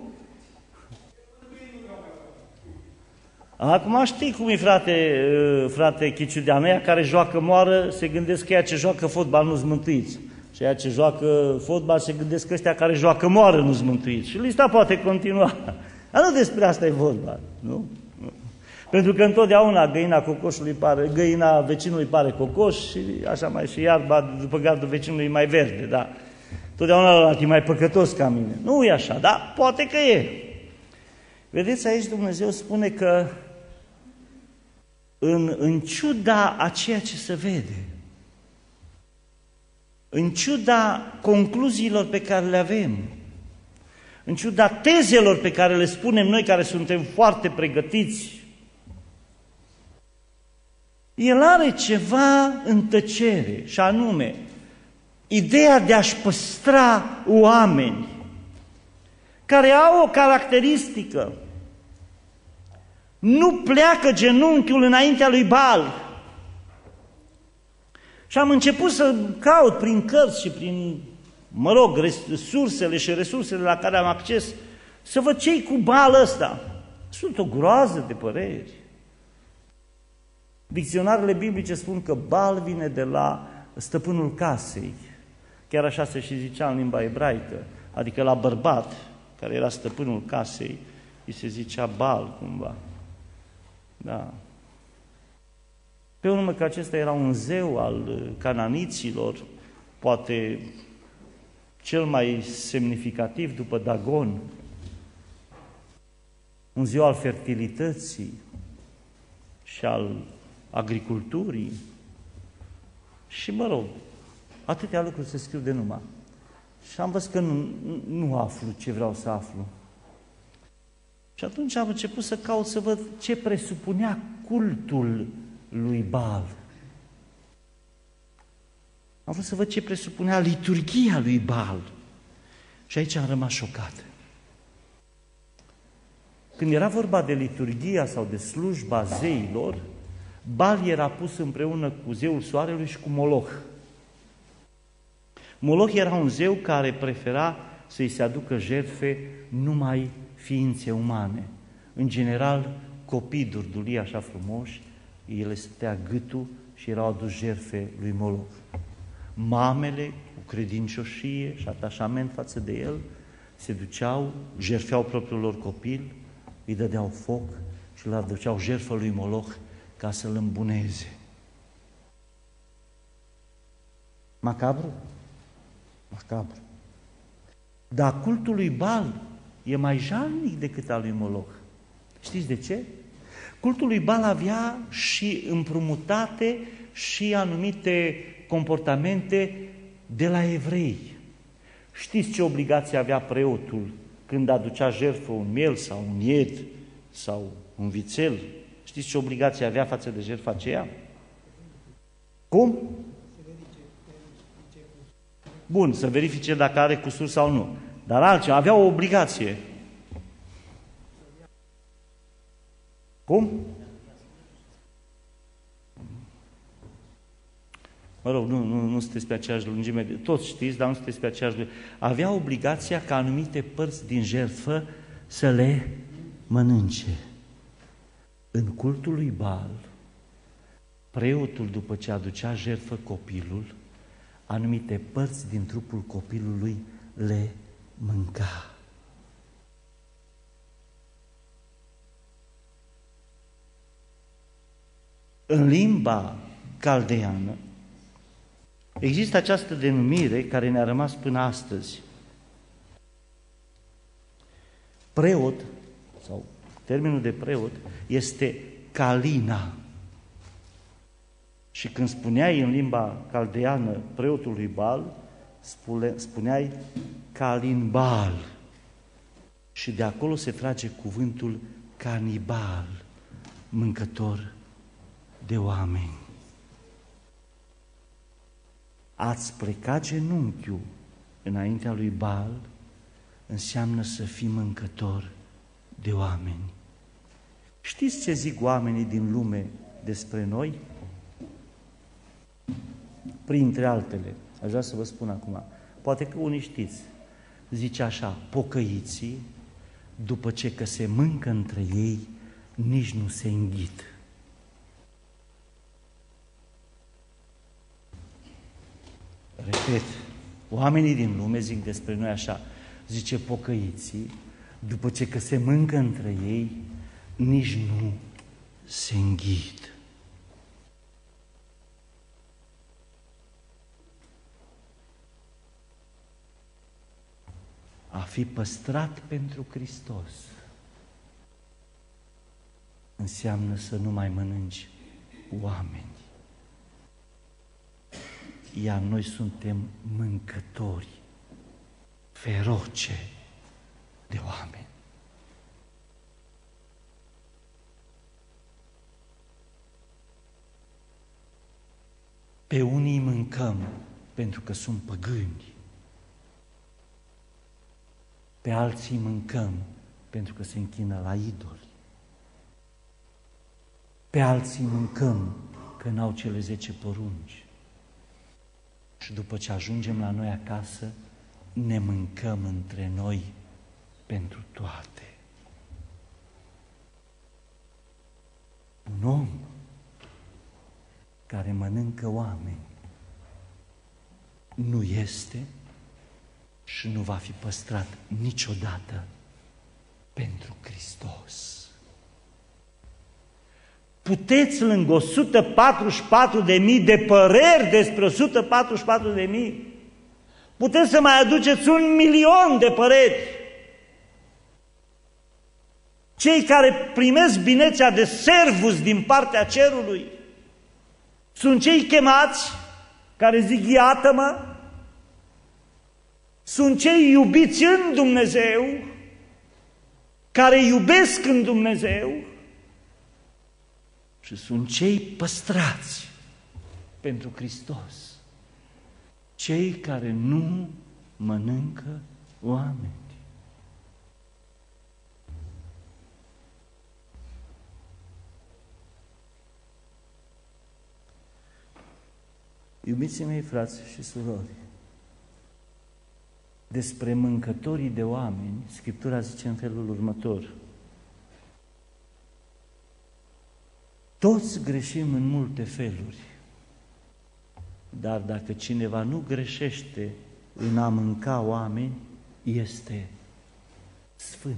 A: Acum știi cum e, frate, frate Chiciudeanu, ăia care joacă moară se gândesc că ea ce joacă fotbal nu-s mântuiți. Și ea ce joacă fotbal se gândesc că ăștia care joacă moară nu-s mântuiți. Și lista poate continua. Dar nu despre asta e vorba, nu? Nu. Pentru că întotdeauna găina cocoșului pare, găina vecinului pare cocoș și așa mai și iarba după gardul vecinului e mai verde, da. Totdeauna ăla e mai păcătos ca mine. Nu e așa, da? Poate că e. Vedeți, aici Dumnezeu spune că în, în ciuda a ceea ce se vede, în ciuda concluziilor pe care le avem, în ciuda tezelor pe care le spunem noi care suntem foarte pregătiți, El are ceva în tăcere, și anume, ideea de a-și păstra oameni care au o caracteristică. Nu pleacă genunchiul înaintea lui Baal. Și am început să caut prin cărți și prin, mă rog, resursele și resursele la care am acces, să văd ce-i cu Baal ăsta. Sunt o groază de păreri. Dicționarele biblice spun că Baal vine de la stăpânul casei. Chiar așa se și zicea în limba ebraică, adică la bărbat, care era stăpânul casei, îi se zicea Baal cumva. Da. Pe urmă că acesta era un zeu al cananiților, poate cel mai semnificativ după Dagon, un zeu al fertilității și al agriculturii și, mă rog, atâtea lucruri se scriu de numai. Și am văzut că nu, nu aflu ce vreau să aflu. Și atunci am început să caut să văd ce presupunea cultul lui Baal. Am vrut să văd ce presupunea liturghia lui Baal. Și aici am rămas șocat. Când era vorba de liturghia sau de slujba zeilor, Baal era pus împreună cu zeul soarelui și cu Moloch. Moloch era un zeu care prefera să-i se aducă jertfe numai ființe umane. În general, copii durdulii așa frumoși, ele stătea gâtul și erau adus jertfe lui Moloch. Mamele, cu credincioșie și atașament față de el, se duceau, jertfeau propriul lor copil, îi dădeau foc și îl aduceau jertfă lui Moloch ca să-l îmbuneze. Macabru? Macabru. Dar cultul lui Baal e mai jalnic decât al lui Moloch. Știți de ce? Cultul lui Baal avea și împrumutate și anumite comportamente de la evrei. Știți ce obligație avea preotul când aducea jertfă un miel sau un ied sau un vițel? Știți ce obligație avea față de jertfa aceea? Cum? Bun, să verifice dacă are cusur sau nu. Dar altceva, avea o obligație. Cum? Mă rog, nu, nu, nu sunteți pe aceeași lungime, toți știți, dar nu sunteți pe aceeași lungime. Avea obligația ca anumite părți din jertfă să le mănânce. În cultul lui Baal, preotul, după ce aducea jertfă copilul, anumite părți din trupul copilului le mânca. În limba caldeană există această denumire care ne-a rămas până astăzi. Preot, sau termenul de preot, este Calina. Și când spuneai în limba caldeană preotul lui Baal, spuneai Calin Baal. Și de acolo se trage cuvântul canibal, mâncător de oameni. Ați pleca genunchiul înaintea lui Baal înseamnă să fii mâncător de oameni. Știți ce zic oamenii din lume despre noi? Printre altele, Aș vrea să vă spun acum, poate că unii știți, zice așa, pocăiții, după ce că se mâncă între ei, nici nu se înghit. Repet, oamenii din lume zic despre noi așa, zice pocăiții, după ce că se mâncă între ei, nici nu se înghit. A fi păstrat pentru Hristos înseamnă să nu mai mănânci oameni. Iar noi suntem mâncători feroce de oameni. Pe unii mâncăm pentru că sunt păgâni, pe alții mâncăm pentru că se închină la idoli, pe alții mâncăm că n-au cele zece porunci. Și după ce ajungem la noi acasă, ne mâncăm între noi pentru toate. Un om care mănâncă oameni nu este și nu va fi păstrat niciodată pentru Hristos. Puteți lângă o sută patruzeci și patru de mii de păreri despre o sută patruzeci și patru de mii, puteți să mai aduceți un milion de păreri. Cei care primesc binețea de servus din partea cerului sunt cei chemați care zic, iată-mă, sunt cei iubiți în Dumnezeu, care iubesc în Dumnezeu, și sunt cei păstrați pentru Hristos, cei care nu mănâncă oameni. Iubiții mei, frați și surori, despre mâncătorii de oameni, Scriptura zice în felul următor: toți greșim în multe feluri, dar dacă cineva nu greșește în a mânca oameni, este sfânt.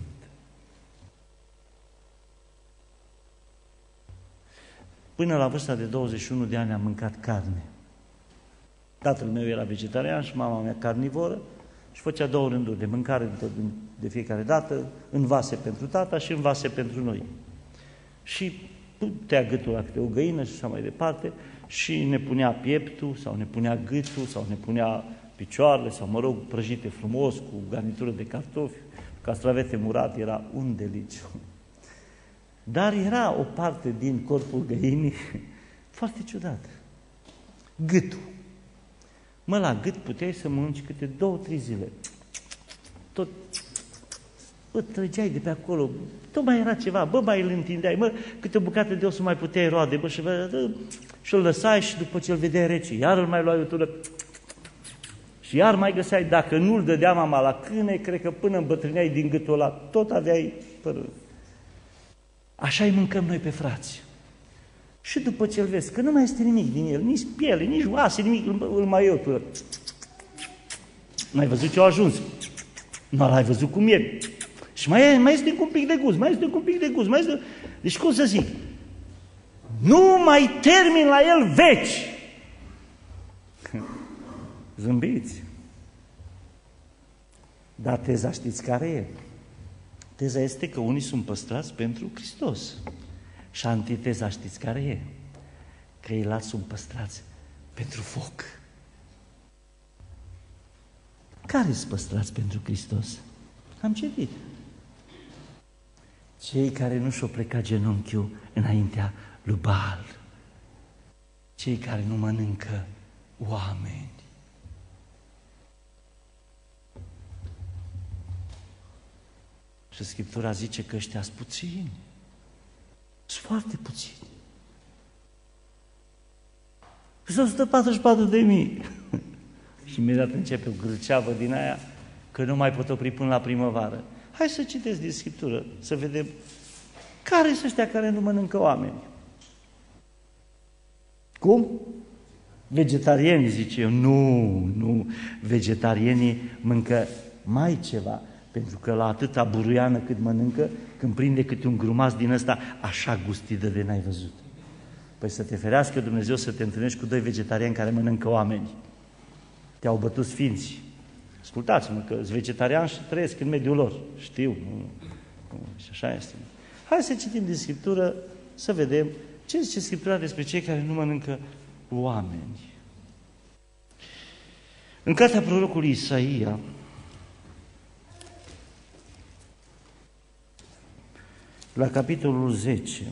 A: Până la vârsta de douăzeci și unu de ani am mâncat carne. Tatăl meu era vegetarian și mama mea carnivoră și făcea două rânduri de mâncare de fiecare dată, în vase pentru tata și în vase pentru noi. Și putea gâtul la câte o găină și așa mai departe, și ne punea pieptul sau ne punea gâtul sau ne punea picioarele sau, mă rog, prăjite frumos cu garnitură de cartofi, castravete murat, era un deliciu. Dar era o parte din corpul găinii foarte ciudată. Gâtul. Mă, la gât puteai să mănânci câte două, trei zile. Tot, bă, trăgeai de pe acolo, tot mai era ceva, bă, mai îl întindeai, mă, câte o bucată de os mai puteai roade, bă, și, bă, și îl lăsai și după ce îl vedeai rece, iar îl mai luai o tură și iar mai găseai, dacă nu-l dădea mama la câine, cred că până îmbătrâneai din gâtul ăla, tot aveai pără. Așa-i mâncăm noi pe frați. Și după ce îl vezi, că nu mai este nimic din el, nici piele, nici oase, nimic, îl mai iau tură. N-ai văzut ce-au ajuns? Nu l-ai văzut cum e. Și mai, mai este un pic de gust, mai este un pic de gust, mai este... Deci cum să zic? Nu mai termin la el veci! Zâmbiți. Dar teza știți care e? Teza este că unii sunt păstrați pentru Hristos. Și antiteza știți care e? Că ei sunt păstrați pentru foc. Care sunt păstrați pentru Hristos? Am citit. Cei care nu și-au plecat genunchiul înaintea lui Baal. Cei care nu mănâncă oameni. Și Scriptura zice că ăștia sunt puțini. Sunt foarte puțini. Sunt o sută patruzeci și patru de mii. și imediat începe o grâceavă din aia, că nu mai pot opri până la primăvară. Hai să citesc din Scriptură, să vedem care sunt ăștia care nu mănâncă oameni. Cum? Vegetarieni, zice eu. Nu, nu, vegetarienii mâncă mai ceva, pentru că la atâta buruiană cât mănâncă, când prinde câte un grumaz din ăsta, așa gustidă de n-ai văzut. Păi să te ferească Dumnezeu să te întâlnești cu doi vegetariani care mănâncă oameni. Te-au bătut sfinți. Ascultați-mă că sunt vegetariani și trăiesc în mediul lor. Știu, nu, nu, și așa este. Hai să citim din Scriptură, să vedem ce zice Scriptura despre cei care nu mănâncă oameni. În cartea prorocului Isaia, la capitolul zece,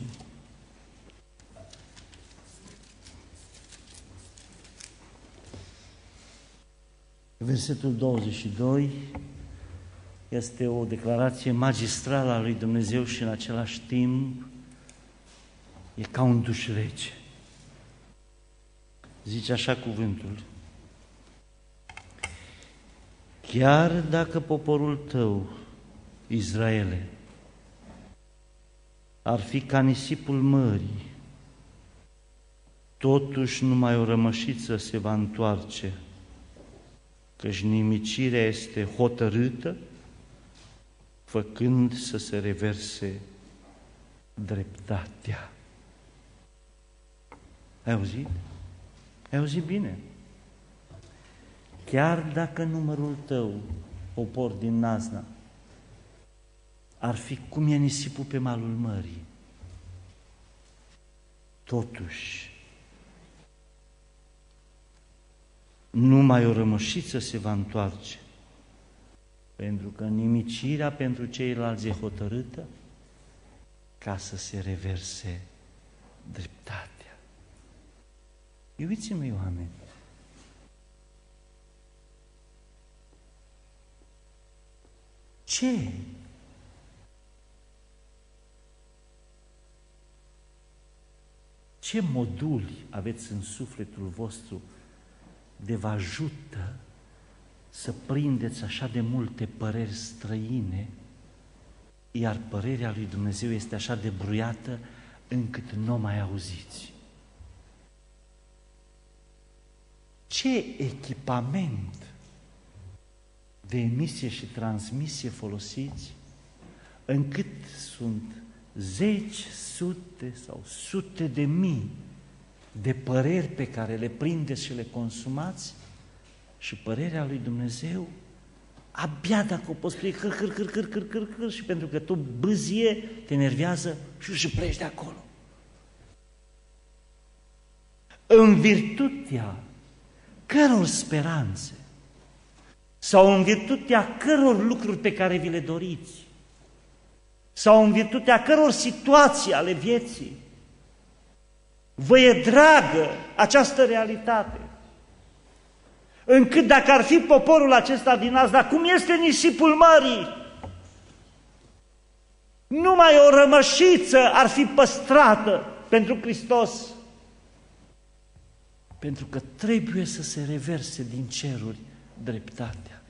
A: versetul douăzeci și doi, este o declarație magistrală a lui Dumnezeu și în același timp e ca un duș rece. Zice așa cuvântul: chiar dacă poporul tău, Israele, ar fi ca nisipul mării, totuși numai o rămășiță se va întoarce, căci nimicirea este hotărâtă, făcând să se reverse dreptatea. Ai auzit? Ai auzit bine? Chiar dacă numărul tău, popor din Nazna, ar fi cum e nisipul pe malul mării, totuși numai o rămășiță se va întoarce, pentru că nimicirea pentru ceilalți e hotărâtă ca să se reverse dreptatea. Iubiți-mă, oameni, ce? Ce moduli aveți în sufletul vostru de vă ajută să prindeți așa de multe păreri străine, iar părerea lui Dumnezeu este așa de bruiată încât nu o mai auziți? Ce echipament de emisie și transmisie folosiți încât sunt zeci, sute sau sute de mii de păreri pe care le prindeți și le consumați și părerea lui Dumnezeu abia dacă o poți spune câr, câr, câr, câr, câr, câr, câr, și pentru că tu bâzie, te enervează și și pleci de acolo. În virtutea căror speranțe sau în virtutea căror lucruri pe care vi le doriți sau în virtutea căror situații ale vieții vă e dragă această realitate, încât dacă ar fi poporul acesta din Nazda, cum este nisipul mării, numai o rămășiță ar fi păstrată pentru Hristos, pentru că trebuie să se reverse din ceruri dreptatea.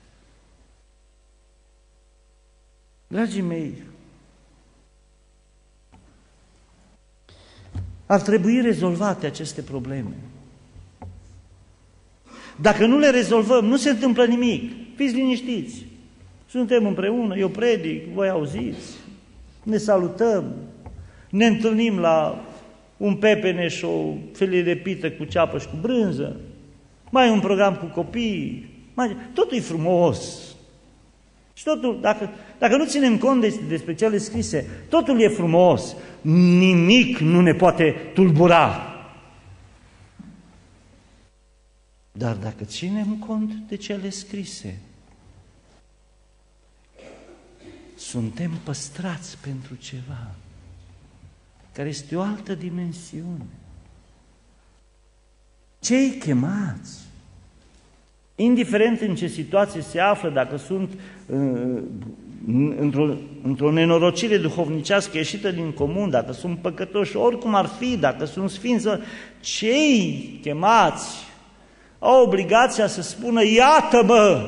A: Dragii mei, ar trebui rezolvate aceste probleme. Dacă nu le rezolvăm, nu se întâmplă nimic. Fiți liniștiți. Suntem împreună, eu predic, voi auziți, ne salutăm, ne întâlnim la un pepene și o felie de pită cu ceapă și cu brânză, mai un program cu copii, mai... totul e frumos. Și totul, dacă, dacă nu ținem cont de, despre cele scrise, totul e frumos, nimic nu ne poate tulbura. Dar dacă ținem cont de cele scrise, suntem păstrați pentru ceva care este o altă dimensiune. Cei chemați, indiferent în ce situație se află, dacă sunt uh, într-o, într-o nenorocire duhovnicească ieșită din comun, dacă sunt păcătoși, oricum ar fi, dacă sunt sfinți, cei chemați au obligația să spună, iată-mă!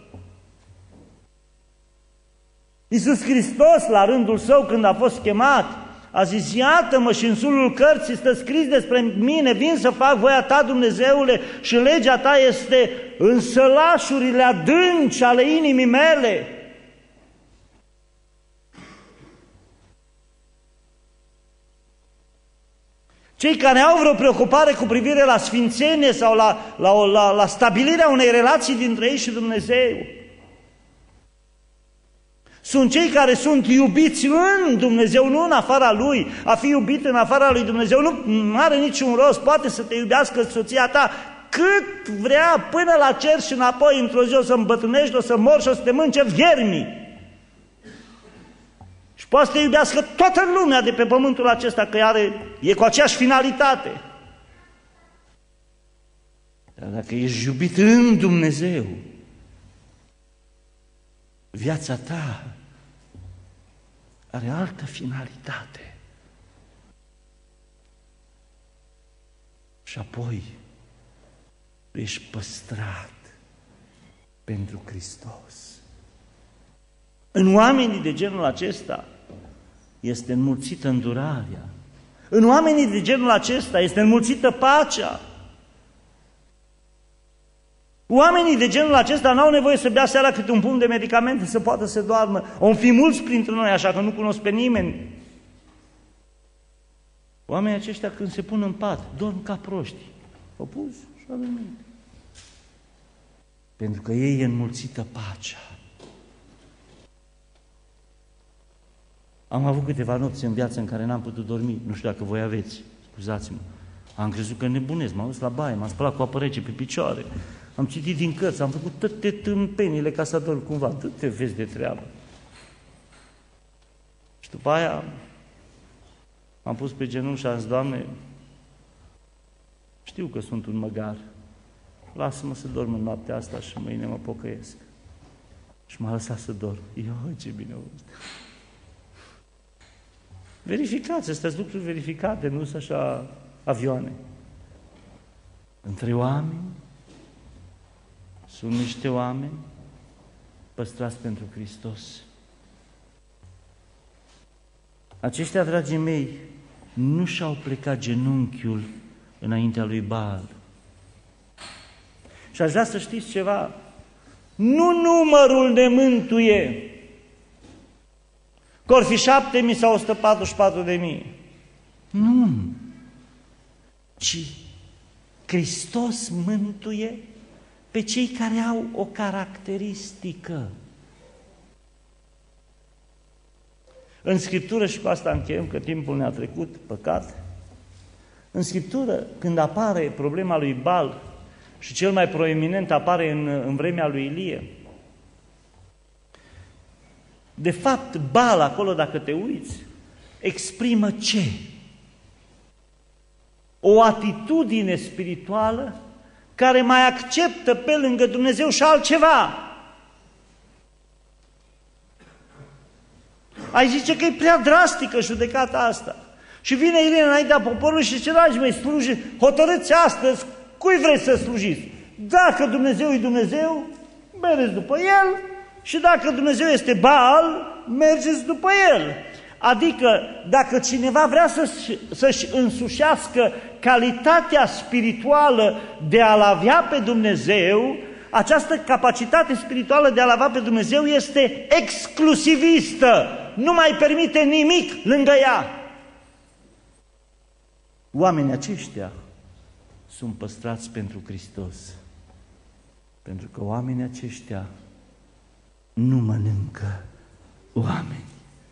A: Iisus Hristos, la rândul Său, când a fost chemat, a zis, iată-mă, și în sulul cărții stă scris despre mine, vin să fac voia Ta, Dumnezeule, și legea Ta este în sălașurile adânci ale inimii mele. Cei care au vreo preocupare cu privire la sfințenie sau la, la, la, la stabilirea unei relații dintre ei și Dumnezeu, sunt cei care sunt iubiți în Dumnezeu, nu în afara Lui. A fi iubit în afara Lui Dumnezeu nu are niciun rost. Poate să te iubească soția ta cât vrea, până la cer și înapoi, într-o zi o să îmbătrânești, o să mori și o să te mânce viermii. Și poate să te iubească toată lumea de pe pământul acesta, că are, e cu aceeași finalitate. Dar dacă ești iubit în Dumnezeu, viața ta are altă finalitate. Și apoi ești păstrat pentru Hristos. În oamenii de genul acesta este înmulțită îndurarea. În oamenii de genul acesta este înmulțită pacea. Oamenii de genul acesta n-au nevoie să bea seara câte un pumn de medicamente să poată să doarmă. O fi mulți printre noi, așa că nu cunosc pe nimeni. Oamenii aceștia când se pun în pat, dorm ca proști. O pus și a dormit. Pentru că ei e înmulțită pacea. Am avut câteva nopți în viață în care n-am putut dormi. Nu știu dacă voi aveți, scuzați-mă. Am crezut că nebunesc, m-am dus la baie, m-am spălat cu apă rece pe picioare. Am citit din cărți, am făcut toate tâmpenile ca să dorm cumva. Tu te vezi de treabă. Și după aia am pus pe genunchi și am zis, Doamne, știu că sunt un măgar. Lasă-mă să dorm în noaptea asta și mâine mă pocăiesc. Și m-a lăsat să dorm. Ioi, ce bine a fost. Verificați, astea sunt lucruri verificate, nu sunt așa avioane. Între oameni sunt niște oameni păstrați pentru Hristos. Aceștia, dragii mei, nu și-au plecat genunchiul înaintea lui Baal. Și aș vrea să știți ceva, nu numărul ne mântuie, că or fi șapte mii sau o sută patruzeci și patru de mii. Nu, ci Hristos mântuie pe cei care au o caracteristică. În Scriptură, și cu asta încheiem, că timpul ne-a trecut, păcat, în Scriptură, când apare problema lui Baal, și cel mai proeminent apare în, în vremea lui Ilie, de fapt, Baal, acolo, dacă te uiți, exprimă ce? O atitudine spirituală care mai acceptă pe lângă Dumnezeu și altceva. Ai zice că e prea drastică judecata asta. Și vine Ilie înaintea poporului și zice, dragi mei, sluji, hotărâți astăzi cui vreți să slujiți. Dacă Dumnezeu e Dumnezeu, mergeți după El, și dacă Dumnezeu este Baal, mergeți după El. Adică, dacă cineva vrea să-și, să-și însușească calitatea spirituală de a-L avea pe Dumnezeu, această capacitate spirituală de a-L avea pe Dumnezeu este exclusivistă. Nu mai permite nimic lângă ea. Oamenii aceștia sunt păstrați pentru Hristos. Pentru că oamenii aceștia nu mănâncă oameni.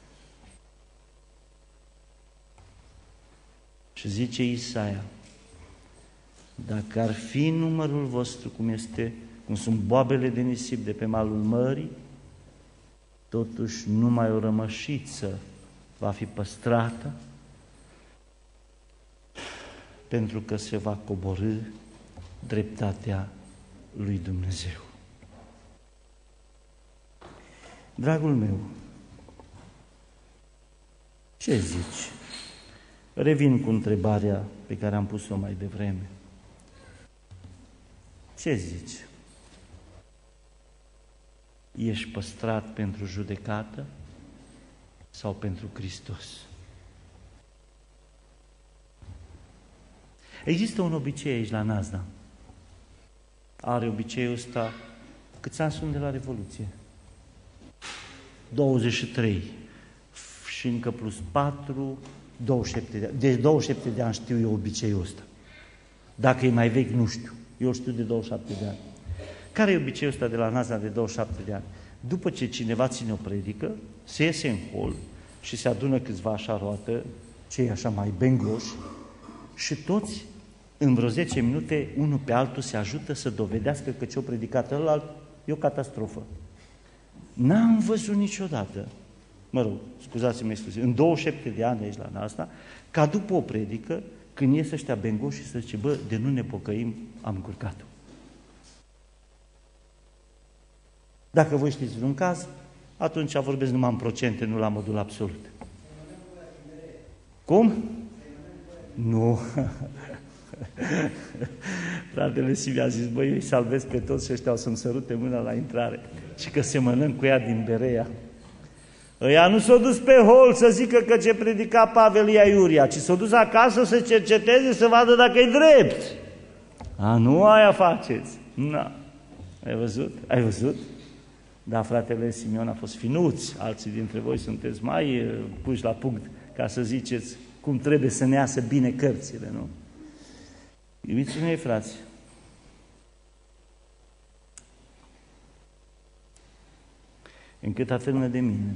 A: Și zice Isaia, dacă ar fi numărul vostru cum este, cum sunt boabele de nisip de pe malul mării, totuși numai o rămășiță va fi păstrată, pentru că se va coborî dreptatea lui Dumnezeu. Dragul meu, ce zici? Revin cu întrebarea pe care am pus-o mai devreme. Ce zici? Ești păstrat pentru judecată sau pentru Hristos? Există un obicei aici la Nazda. Are obiceiul ăsta. Câți ani sunt de la Revoluție? douăzeci și trei. Și încă plus patru, douăzeci și șapte de ani. De douăzeci și șapte de ani știu eu obiceiul ăsta. Dacă e mai vechi, nu știu. Eu știu de douăzeci și șapte de ani. Care e obiceiul ăsta de la Nazda de douăzeci și șapte de ani? După ce cineva ține o predică, se iese în hol și se adună câțiva așa roată, cei așa mai bengoși, și toți, în vreo zece minute, unul pe altul se ajută să dovedească că ce-o predicat ălalt e o catastrofă. N-am văzut niciodată, mă rog, scuzați-mă exclusiv, în douăzeci și șapte de ani aici la asta, ca după o predică, când ies ăștia bengoși și să zice, bă, de nu ne pocăim, am încurcat-o. Dacă voi știți vreun caz, atunci vorbesc numai în procente, nu la modul absolut. Cum? Nu. Fratele Silviu a zis, băi, eu îi salvez pe toți și ăștia o să-mi sărute mâna la intrare și că semănăm cu ea din Berea. Ăia nu s-au dus pe hol să zică că ce predica Pavel e aiuria, ci s-au dus acasă să cerceteze, să vadă dacă e drept. A, nu aia faceți. Na. Ai văzut? Ai văzut? Da, fratele Simeon a fost finuț, alții dintre voi sunteți mai uh, puși la punct ca să ziceți cum trebuie să ne iasă bine cărțile, nu? Iubiții mei, frați, încât atârnă de mine,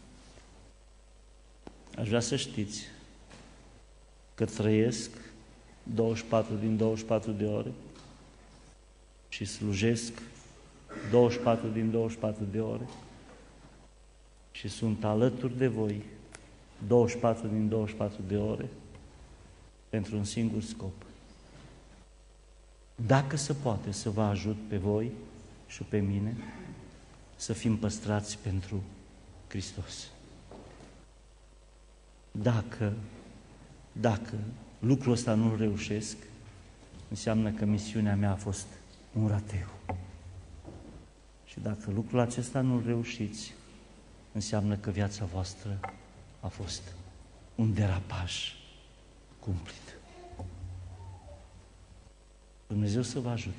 A: aș vrea să știți că trăiesc douăzeci și patru din douăzeci și patru de ore și slujesc douăzeci și patru din douăzeci și patru de ore și sunt alături de voi douăzeci și patru din douăzeci și patru de ore pentru un singur scop. Dacă se poate să vă ajut pe voi și pe mine să fim păstrați pentru Hristos. Dacă, dacă lucrul ăsta nu-l reușesc, înseamnă că misiunea mea a fost un rateu. Și dacă lucrul acesta nu-l reușiți, înseamnă că viața voastră a fost un derapaj cumplit. Dumnezeu să vă ajute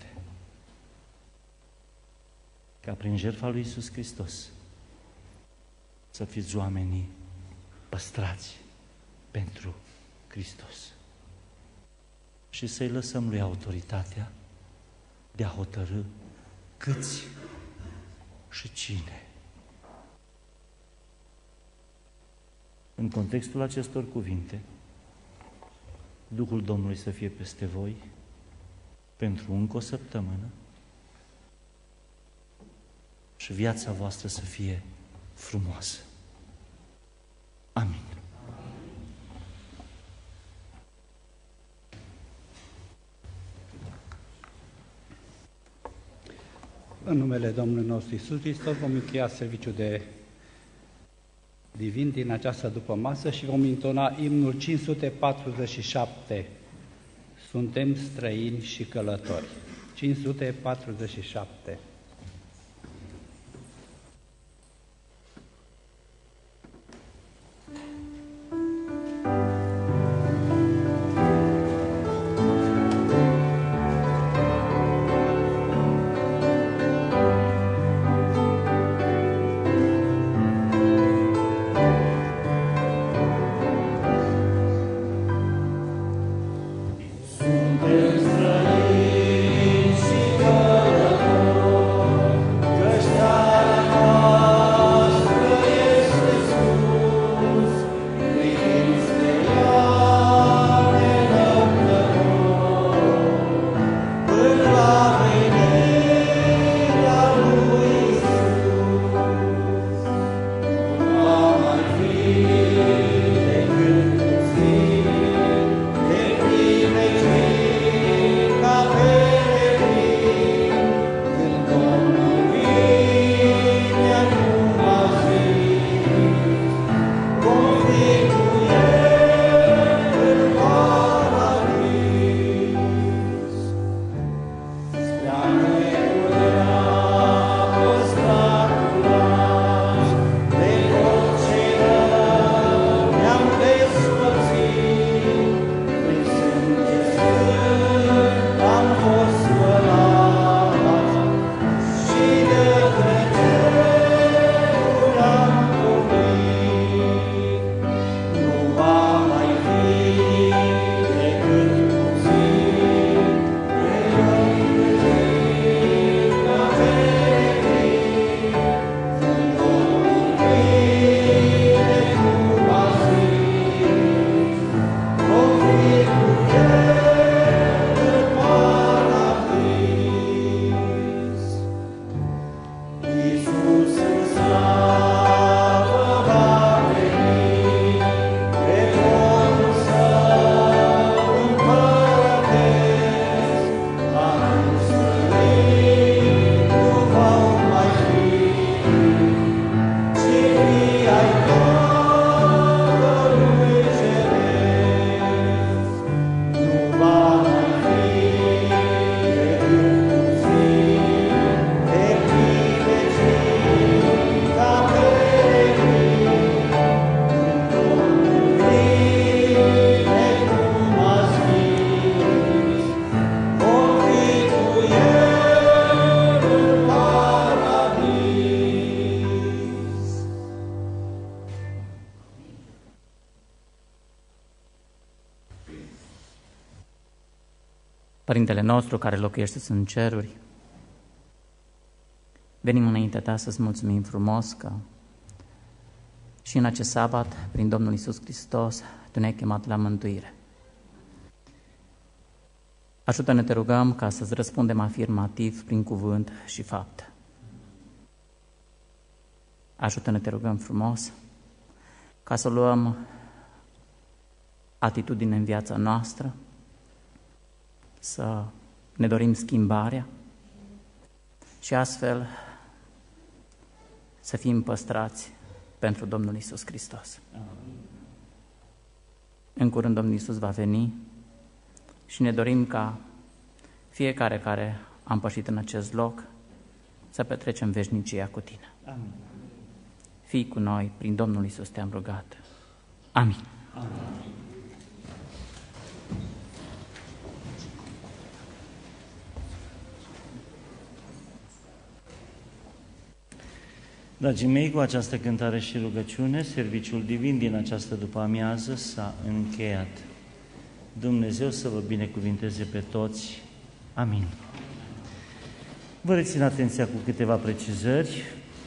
A: ca prin jertfa lui Iisus Hristos să fiți oamenii păstrați pentru Hristos și să-i lăsăm lui autoritatea de a hotărî câți și cine. În contextul acestor cuvinte, Duhul Domnului să fie peste voi pentru încă o săptămână și viața voastră să fie frumoasă. Amin.
C: În numele Domnului nostru Iisus Hristos vom încheia serviciul de divin din această dupămasă și vom intona imnul cinci sute patruzeci și șapte. Suntem străini și călători. cinci sute patruzeci și șapte.
D: Părintele nostru care locuiește în ceruri, venim înaintea Ta să-ți mulțumim frumos că și în acest sabat, prin Domnul Iisus Hristos, Tu ne-ai chemat la mântuire. Ajută-ne, te rugăm, ca să-ți răspundem afirmativ prin cuvânt și fapt. Ajută-ne, te rugăm frumos, ca să luăm atitudine în viața noastră, să ne dorim schimbarea și astfel să fim păstrați pentru Domnul Iisus Hristos. În curând Domnul Iisus va veni și ne dorim ca fiecare care am pășit în acest loc să petrecem veșnicia cu Tine.
A: Amin.
D: Fii cu noi, prin Domnul Iisus te-am rugat. Amin.
A: Amin. Dragii mei, cu această cântare și rugăciune, serviciul divin din această după-amiază s-a încheiat. Dumnezeu să vă binecuvinteze pe toți. Amin. Vă rețin atenția cu câteva precizări.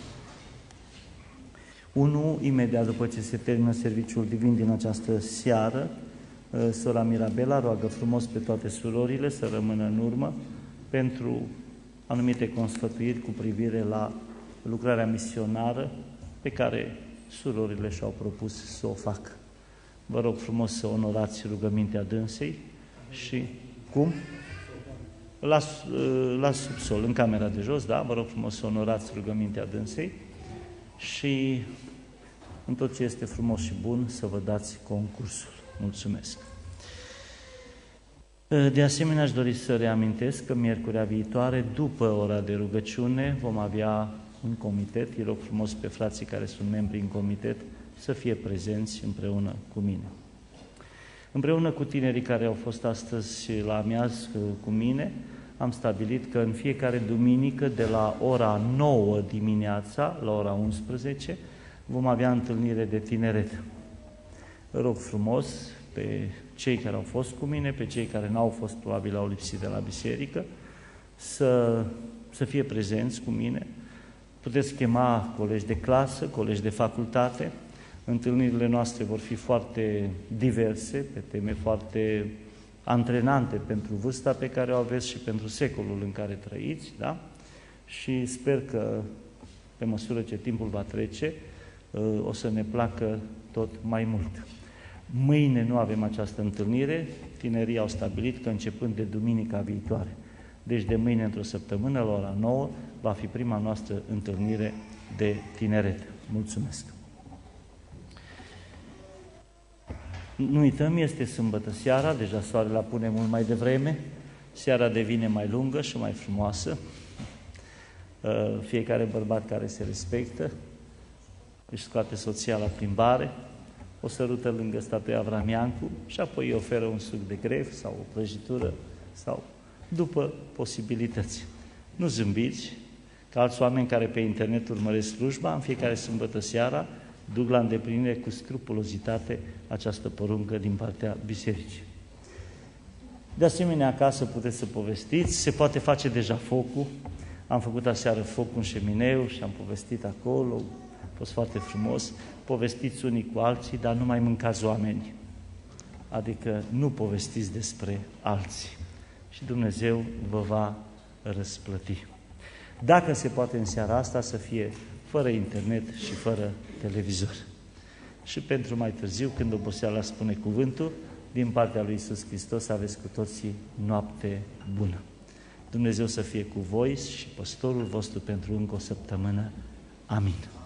A: Unu, imediat după ce se termină serviciul divin din această seară, sora Mirabela roagă frumos pe toate surorile să rămână în urmă pentru anumite consfătuiri cu privire la lucrarea misionară pe care surorile și-au propus să o facă. Vă rog frumos să onorați rugămintea dânsei și cum? La, la subsol, în camera de jos, da? Vă rog frumos să onorați rugămintea dânsei și în tot ce este frumos și bun să vă dați concursul. Mulțumesc! De asemenea, aș dori să reamintesc că miercurea viitoare, după ora de rugăciune, vom avea un comitet. Îi rog frumos pe frații care sunt membri în comitet să fie prezenți împreună cu mine. Împreună cu tinerii care au fost astăzi la amiaz cu mine, am stabilit că în fiecare duminică, de la ora nouă dimineața la ora unsprezece, vom avea întâlnire de tineret. Rog frumos pe cei care au fost cu mine, pe cei care n-au fost, probabil au lipsit de la biserică, să, să fie prezenți cu mine. Puteți chema colegi de clasă, colegi de facultate. Întâlnirile noastre vor fi foarte diverse, pe teme foarte antrenante pentru vârsta pe care o aveți și pentru secolul în care trăiți, da? Și sper că, pe măsură ce timpul va trece, o să ne placă tot mai mult. Mâine nu avem această întâlnire, tinerii au stabilit că începând de duminica viitoare, deci de mâine într-o săptămână, la ora nouă, va fi prima noastră întâlnire de tineret. Mulțumesc! Nu uităm, este sâmbătă seara, deja soarele apune mult mai devreme, seara devine mai lungă și mai frumoasă. Fiecare bărbat care se respectă își scoate soția la plimbare, o sărută lângă statuia Avramiancu și apoi îi oferă un suc de gref sau o prăjitură sau după posibilități. Nu zâmbiți, ca alți oameni care pe internet urmăresc slujba, în fiecare sâmbătă seara duc la îndeplinire cu scrupulozitate această poruncă din partea bisericii. De asemenea, acasă puteți să povestiți, se poate face deja focul. Am făcut aseară foc în șemineu și am povestit acolo, a fost foarte frumos. Povestiți unii cu alții, dar nu mai mâncați oameni. Adică nu povestiți despre alții. Și Dumnezeu vă va răsplăti. Dacă se poate în seara asta să fie fără internet și fără televizor. Și pentru mai târziu, când oboseala spune cuvântul, din partea lui Iisus Hristos aveți cu toții noapte bună. Dumnezeu să fie cu voi și păstorul vostru pentru încă o săptămână. Amin.